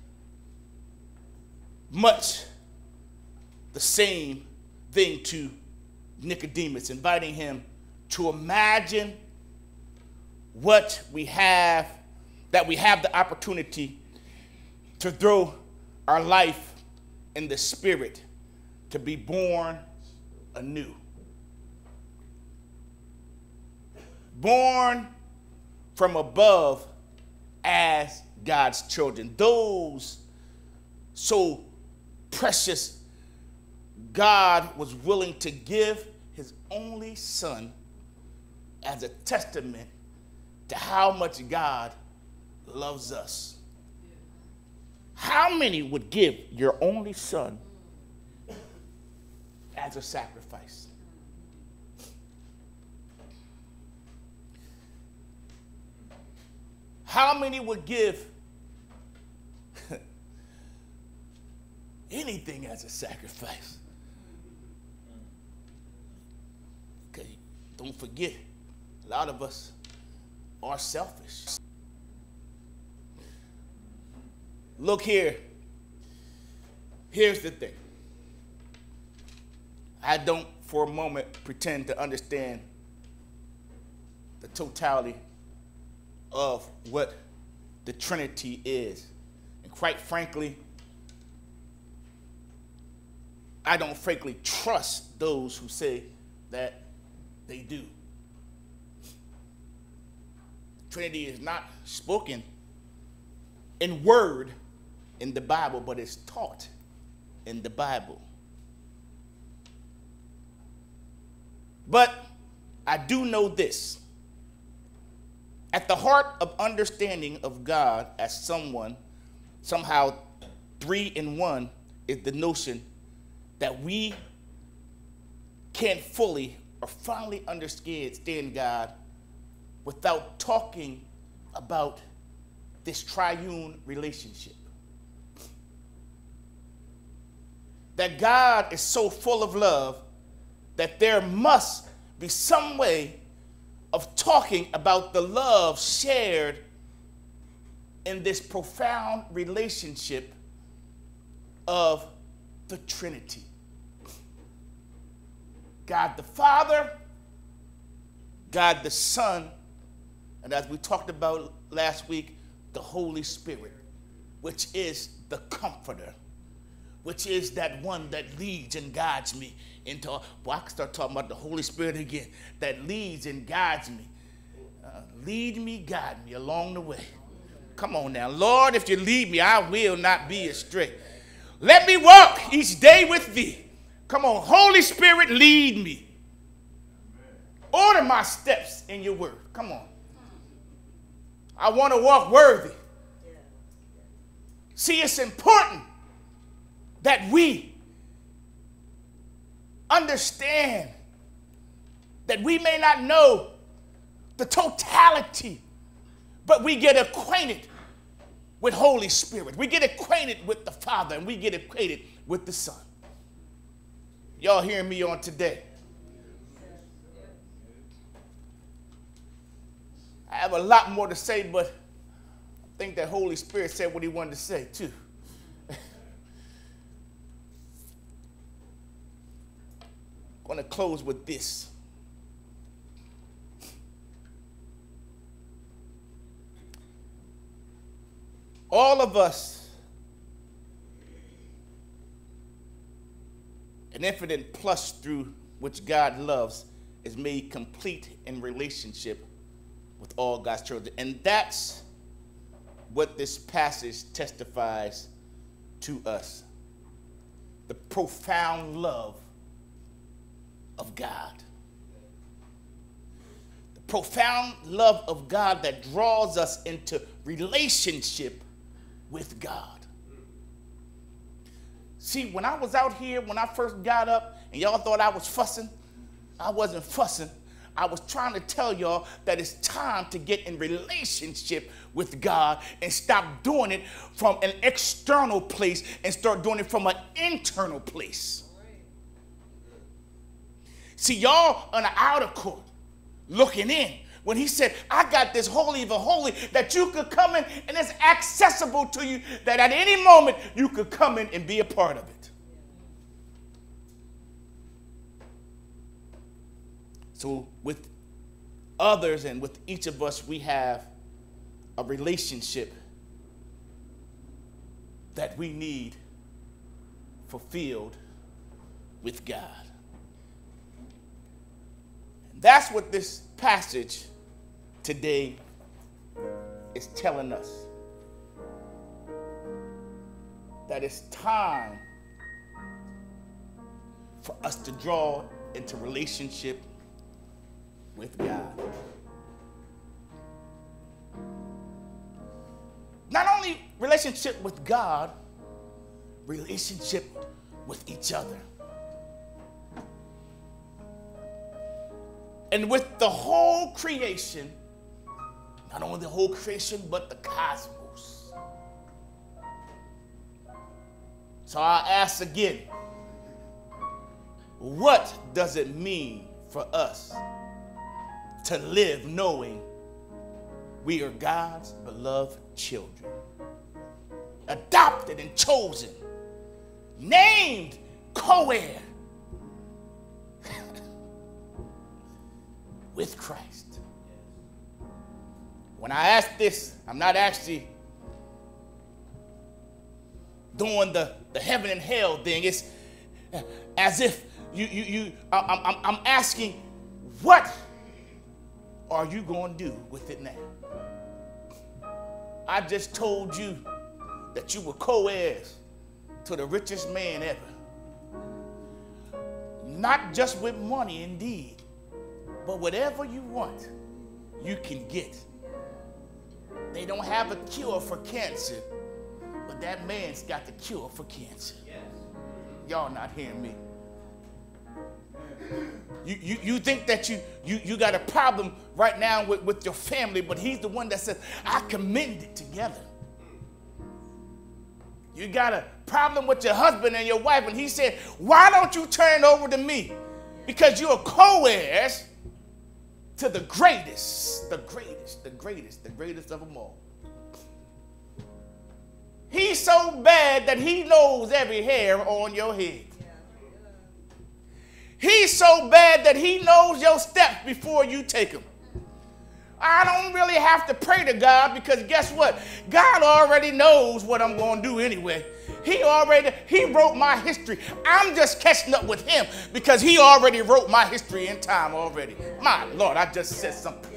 much the same thing to Nicodemus, inviting him to imagine what we have, that we have the opportunity to throw our life in the Spirit, to be born anew. Born from above as God's children. Those so precious, God was willing to give his only Son as a testament to how much God loves us. How many would give your only Son as a sacrifice? How many would give anything as a sacrifice? Okay, don't forget, a lot of us are selfish. Look here. Here's the thing. I don't for a moment pretend to understand the totality of what the Trinity is. And quite frankly, I don't frankly trust those who say that they do. Trinity is not spoken in word in the Bible, but it's taught in the Bible. But I do know this. At the heart of understanding of God as someone, somehow three in one, is the notion that we can't fully or finally understand God without talking about this triune relationship. That God is so full of love that there must be some way of talking about the love shared in this profound relationship of the Trinity. God the Father, God the Son, and as we talked about last week, the Holy Spirit, which is the Comforter, which is that one that leads and guides me into, well, I can start talking about the Holy Spirit again, that leads and guides me. Uh, lead me, guide me along the way. Come on now. Lord, if you lead me, I will not be astray. Let me walk each day with thee. Come on, Holy Spirit, lead me. Order my steps in your word. Come on. I want to walk worthy. See, it's important that we understand that we may not know the totality, but we get acquainted with Holy Spirit. We get acquainted with the Father, and we get acquainted with the Son. Y'all hearing me on today? I have a lot more to say, but I think that Holy Spirit said what he wanted to say too. I'm going to close with this. All of us, an infinite plus through which God loves, is made complete in relationship with all God's children. And that's what this passage testifies to us. The profound love of God. The profound love of God that draws us into relationship with God. See, when I was out here, when I first got up, and y'all thought I was fussing, I wasn't fussing. I was trying to tell y'all that it's time to get in relationship with God and stop doing it from an external place and start doing it from an internal place. See, y'all on the outer court looking in. When he said, I got this holy of a holy that you could come in and it's accessible to you, that at any moment you could come in and be a part of it. So with others and with each of us, we have a relationship that we need fulfilled with God. And that's what this passage today is telling us. That it's time for us to draw into relationship with God. Not only relationship with God, relationship with each other. And with the whole creation, not only the whole creation, but the cosmos. So I ask again, what does it mean for us to live knowing we are God's beloved children, adopted and chosen, named co-heir with Christ? When I ask this, I'm not actually doing the, the heaven and hell thing. It's as if you, you, you I'm, I'm, I'm asking, what are you going to do with it now? I just told you that you were co-heirs to the richest man ever. Not just with money, indeed, but whatever you want, you can get. They don't have a cure for cancer, but that man's got the cure for cancer. Y'all not hearing me. You, you, you think that you, you, you got a problem right now with, with your family, but he's the one that says, I commend it together. You got a problem with your husband and your wife, and he said, why don't you turn it over to me? Because you're co-heirs to the greatest, the greatest, the greatest, the greatest of them all. He's so bad that he knows every hair on your head. He's so bad that he knows your steps before you take them. I don't really have to pray to God, because guess what? God already knows what I'm going to do anyway. He already, he wrote my history. I'm just catching up with him because he already wrote my history in time already. My Lord, I just said something.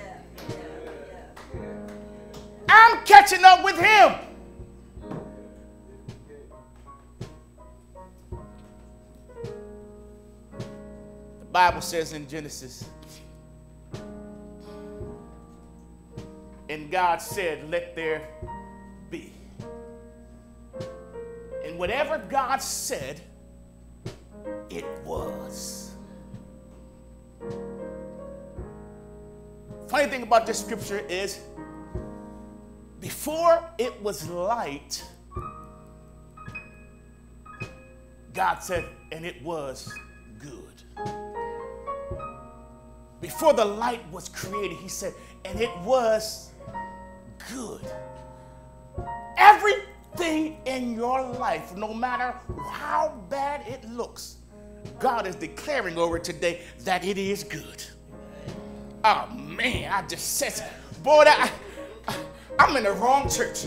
I'm catching up with him. The Bible says in Genesis, and God said, let there be. And whatever God said, it was. Funny thing about this scripture is, before it was light, God said, and it was good. Before the light was created, he said, and it was good. Everything in your life, no matter how bad it looks, God is declaring over it today that it is good. Oh man, I just said, boy, that, I, I'm in the wrong church.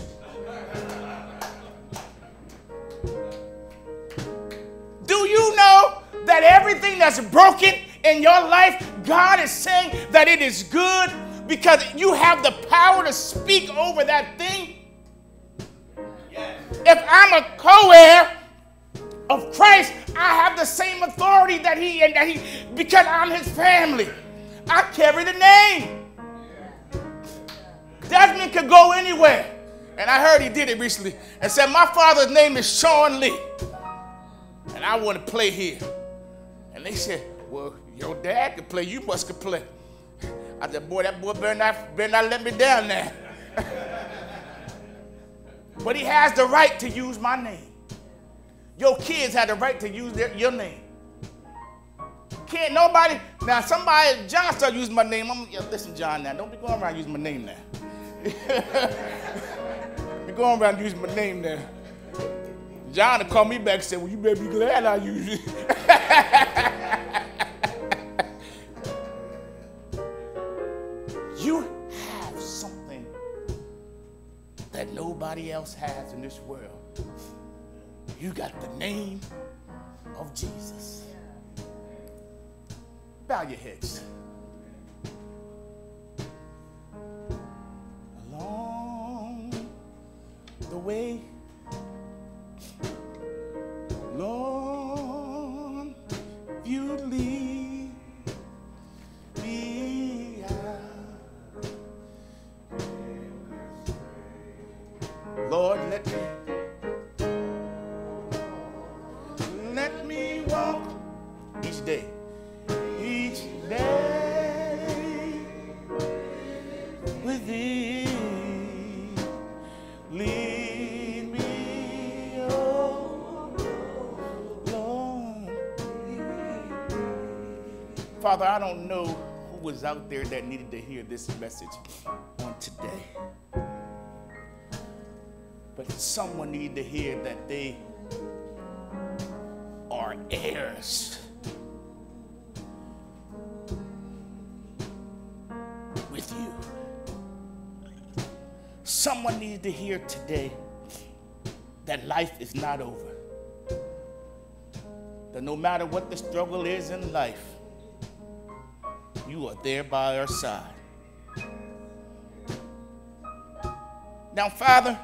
Do you know that everything that's broken in your life, God is saying that it is good, because you have the power to speak over that thing? If I'm a co-heir of Christ, I have the same authority that he and that he, because I'm his family. I carry the name. Desmond could go anywhere. And I heard he did it recently and said, my father's name is Sean Lee, and I want to play here. And they said, well, your dad could play, you must could play. I said, boy, that boy better not, better not let me down now. But he has the right to use my name. Your kids have the right to use their, your name. Can't nobody, now somebody, John started using my name. I'm, yeah, listen, John, now, don't be going around using my name now. Be going around using my name now. John will call me back and say, well, you better be glad I use it. You have something that nobody else has in this world. You got the name of Jesus. Bow your heads. Along the way, Lord, you lead me out. Lord, let me, let me walk each day. Each day with thee, lead me, oh Lord. Father, I don't know who was out there that needed to hear this message on today, but someone needed to hear that they are heirs with you. Someone needs to hear today that life is not over. That no matter what the struggle is in life, you are there by our side. Now, Father,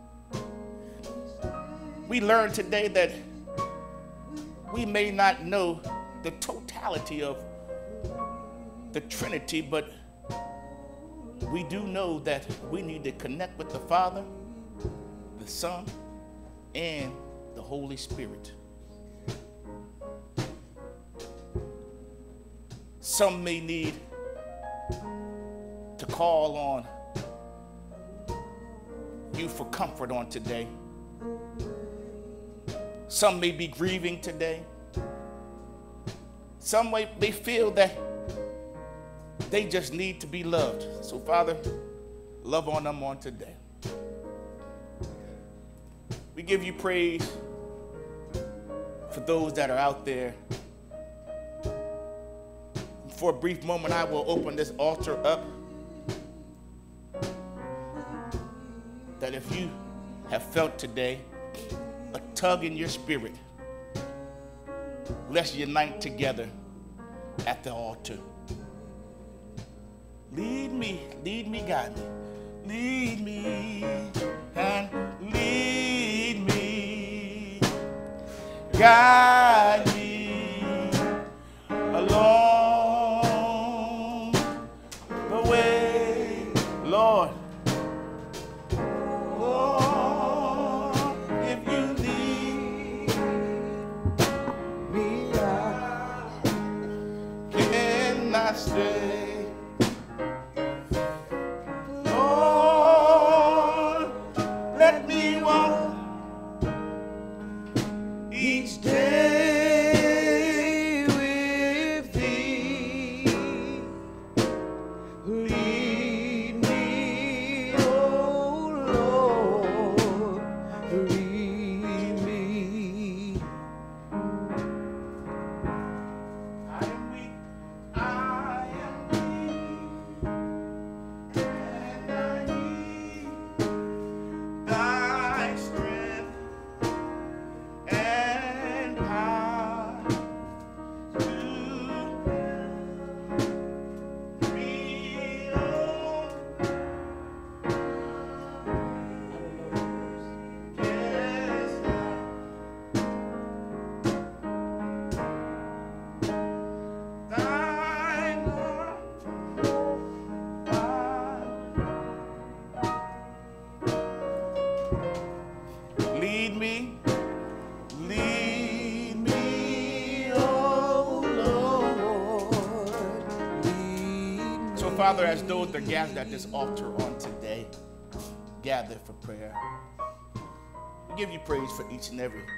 we learned today that we may not know the totality of the Trinity, but we do know that we need to connect with the Father, the Son, and the Holy Spirit. Some may need to call on you for comfort on today. Some may be grieving today. Some may, may feel that they just need to be loved. So, Father, love on them on today. We give you praise for those that are out there. For a brief moment, I will open this altar up. That if you have felt today a tug in your spirit, let's unite together at the altar. Lead me, lead me, guide me. Lead me and lead me. Guide me along the way, Lord. Lord, if you lead me, I cannot stay. Father, as those that are gathered at this altar on today, gather for prayer, we give you praise for each and every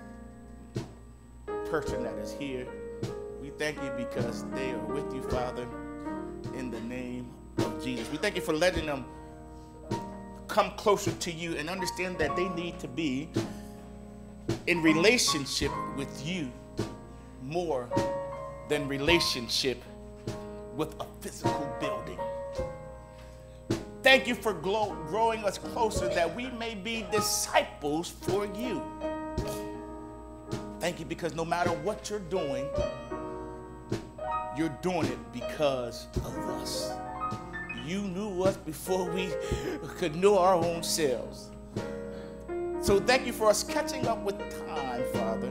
person that is here. We thank you because they are with you, Father, in the name of Jesus. We thank you for letting them come closer to you and understand that they need to be in relationship with you more than relationship with a physical building. Thank you for glow, growing us closer that we may be disciples for you. Thank you because no matter what you're doing, you're doing it because of us. You knew us before we could know our own selves. So thank you for us catching up with time, Father,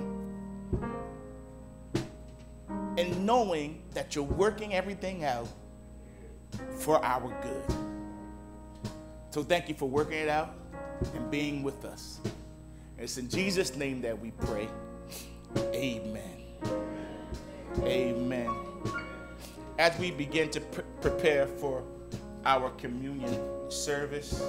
and knowing that you're working everything out for our good. So thank you for working it out and being with us. And it's in Jesus' name that we pray. Amen. Amen. As we begin to pre- prepare for our communion service,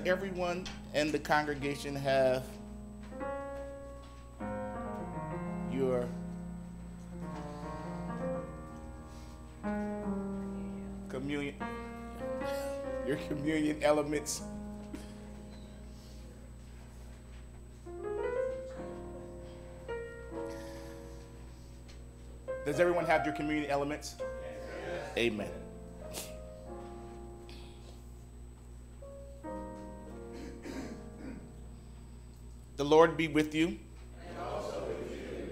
everyone in the congregation have your communion, your communion elements? Does everyone have your communion elements? Yes. Amen. The Lord be with you. And also with you.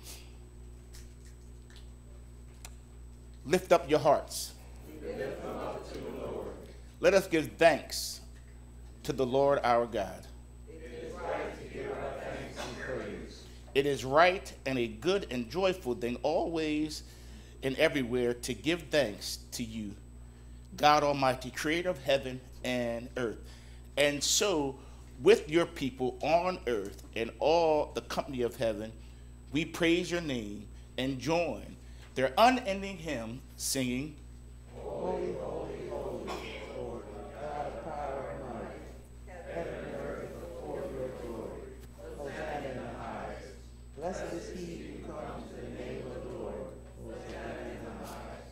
Lift up your hearts. We lift them up to the Lord. Let us give thanks to the Lord our God. It is right to give our thanks and praise. It is right and a good and joyful thing always and everywhere to give thanks to you, God Almighty, creator of heaven and earth. And so, with your people on earth and all the company of heaven, we praise your name and join their unending hymn singing, Holy, holy, holy, Lord, God of power and might, heaven and earth before your glory, Hosanna in the highest. Blessed is he who comes in the name of the Lord, Hosanna in the highest.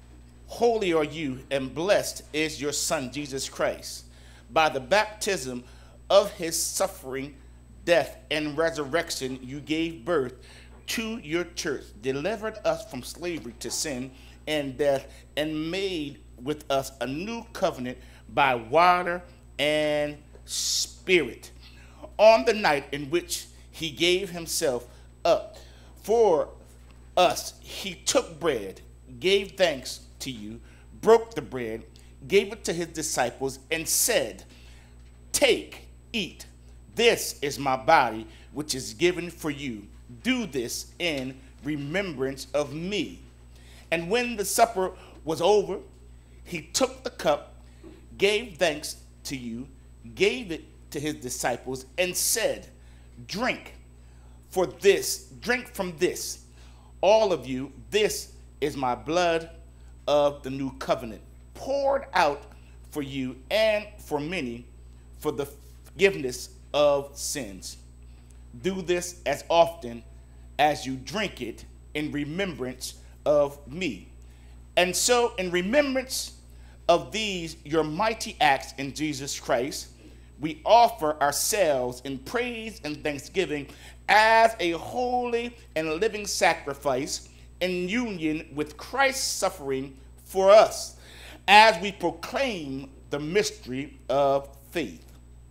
Holy are you, and blessed is your Son, Jesus Christ, by the baptism of his suffering, death, and resurrection. You gave birth to your church, delivered us from slavery to sin and death, and made with us a new covenant by water and spirit. On the night in which he gave himself up for us, he took bread, gave thanks to you, broke the bread, gave it to his disciples, and said, "Take, eat. This is my body, which is given for you. Do this in remembrance of me." And when the supper was over, he took the cup, gave thanks to you, gave it to his disciples, and said, "Drink for this, drink from this, all of you. This is my blood of the new covenant, poured out for you and for many for the forgiveness of sins. Do this as often as you drink it in remembrance of me." And so, in remembrance of these, your mighty acts in Jesus Christ, we offer ourselves in praise and thanksgiving as a holy and living sacrifice in union with Christ's suffering for us, as we proclaim the mystery of faith.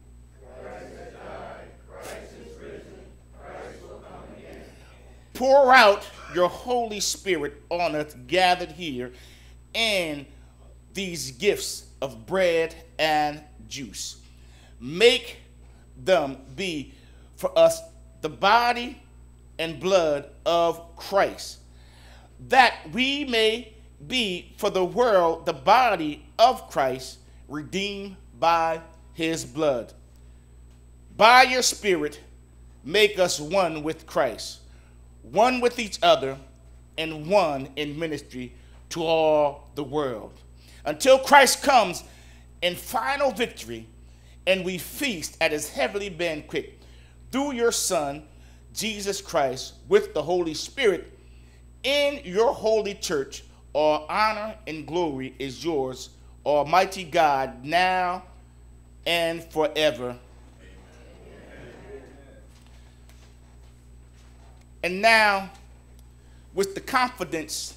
Pour out your Holy Spirit on us gathered here in these gifts of bread and juice. Make them be for us the body and blood of Christ, that we may be for the world the body of Christ, redeemed by his blood. By your Spirit, make us one with Christ, one with each other, and one in ministry to all the world, until Christ comes in final victory and we feast at his heavenly banquet through your Son, Jesus Christ, with the Holy Spirit. In your holy church, all honor and glory is yours, Almighty God, now and forever. And now, with the confidence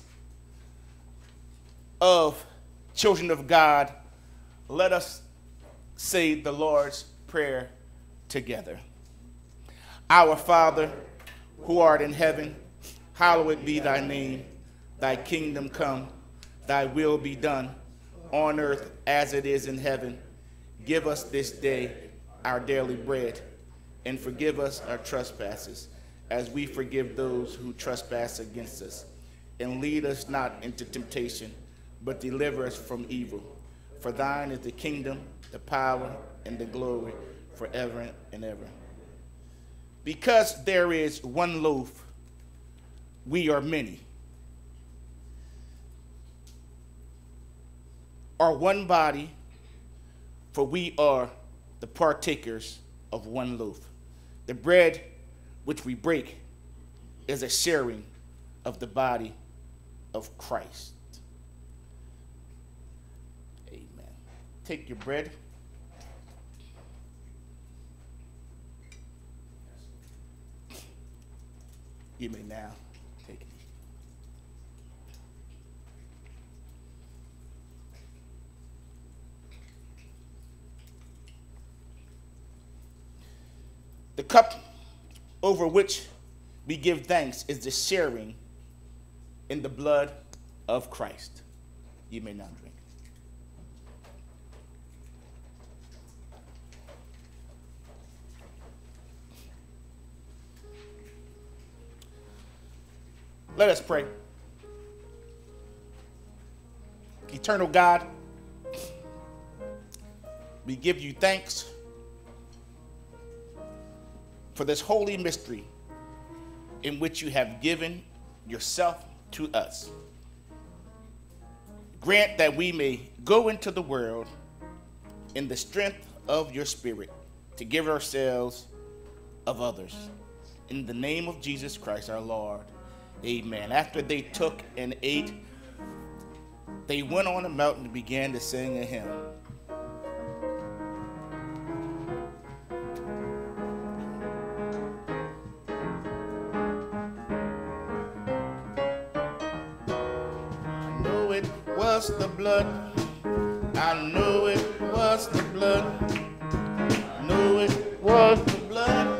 of children of God, let us say the Lord's Prayer together. Our Father, who art in heaven, hallowed be thy name. Thy kingdom come, thy will be done, on earth as it is in heaven. Give us this day our daily bread, and forgive us our trespasses, as we forgive those who trespass against us. And lead us not into temptation, but deliver us from evil. For thine is the kingdom, the power, and the glory, forever and ever. Because there is one loaf, we are many. Are one body, for we are the partakers of one loaf. The bread which we break is a sharing of the body of Christ. Amen. Take your bread. You may now take it. The cup over which we give thanks is the sharing in the blood of Christ. You may now drink. Let us pray. Eternal God, we give you thanks for this holy mystery in which you have given yourself to us. Grant that we may go into the world in the strength of your Spirit to give ourselves of others. In the name of Jesus Christ our Lord, amen. After they took and ate, they went on a mountain and began to sing a hymn. I know it was the blood. I know it was the blood. I know it was the blood.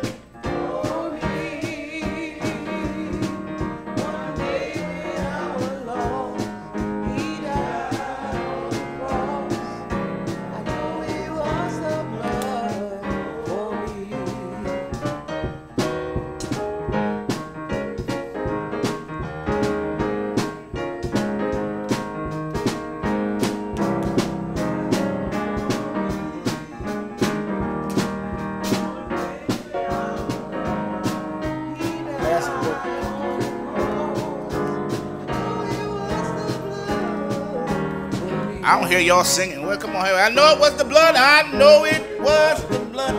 I don't hear y'all singing. Well, come on here. I know it was the blood. I know it was the blood.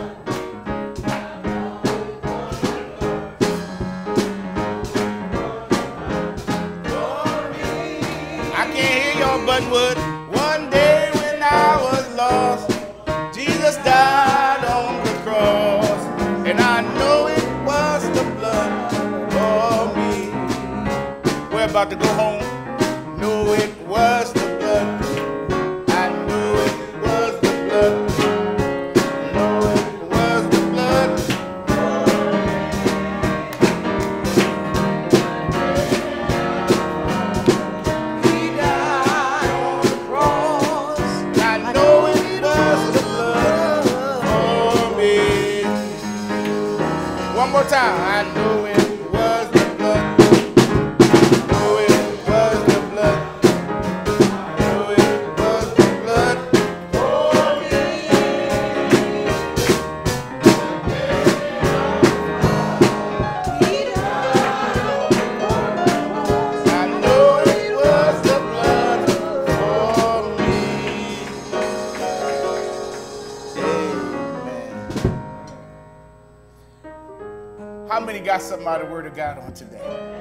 I can't hear y'all, Buttonwood. One day when I was lost, Jesus died on the cross, and I know it was the blood for me. We're about to go home. Know it was the blood. Time. I know it was the blood. I know it was the blood. I know it was the blood for me. I know it was the blood for me. Amen. How many got something out of the Word of God on today?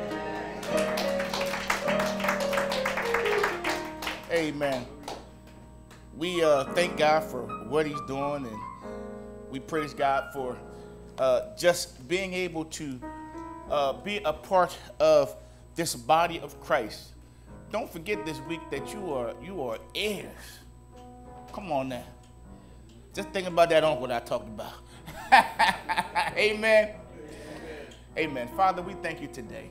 Amen. We uh, thank God for what he's doing, and we praise God for uh, just being able to uh, be a part of this body of Christ. Don't forget this week that you are you are heirs. Come on now. Just think about that uncle that I talked about. Amen. Amen. Father, we thank you today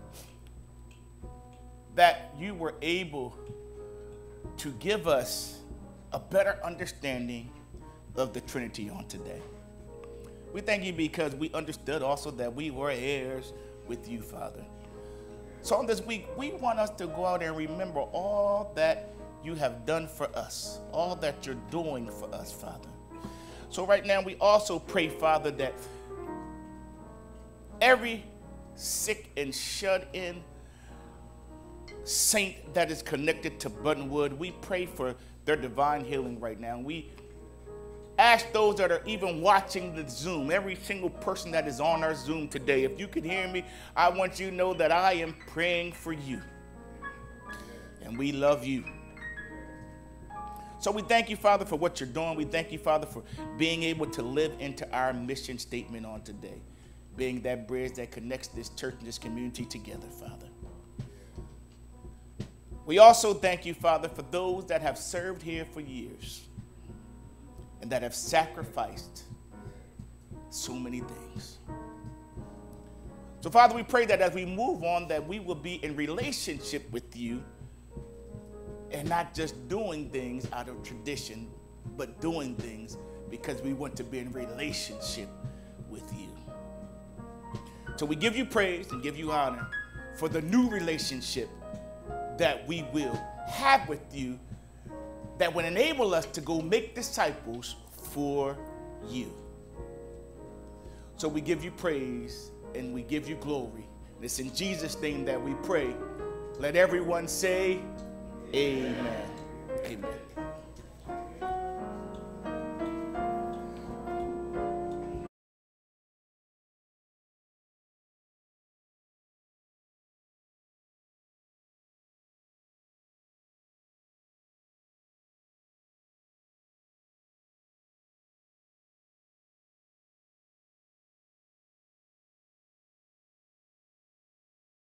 that you were able to give us a better understanding of the Trinity on today. We thank you because we understood also that we were heirs with you, Father. So on this week, we want us to go out and remember all that you have done for us, all that you're doing for us, Father. So right now, we also pray, Father, that every sick and shut-in saint that is connected to Buttonwood, we pray for their divine healing right now. We ask those that are even watching the Zoom, every single person that is on our Zoom today, if you can hear me, I want you to know that I am praying for you. And we love you. So we thank you, Father, for what you're doing. We thank you, Father, for being able to live into our mission statement on today, being that bridge that connects this church and this community together, Father. We also thank you, Father, for those that have served here for years and that have sacrificed so many things. So, Father, we pray that as we move on, that we will be in relationship with you and not just doing things out of tradition, but doing things because we want to be in relationship with you. So we give you praise and give you honor for the new relationship that we will have with you that will enable us to go make disciples for you. So we give you praise and we give you glory. And it's in Jesus' name that we pray. Let everyone say, amen. Amen.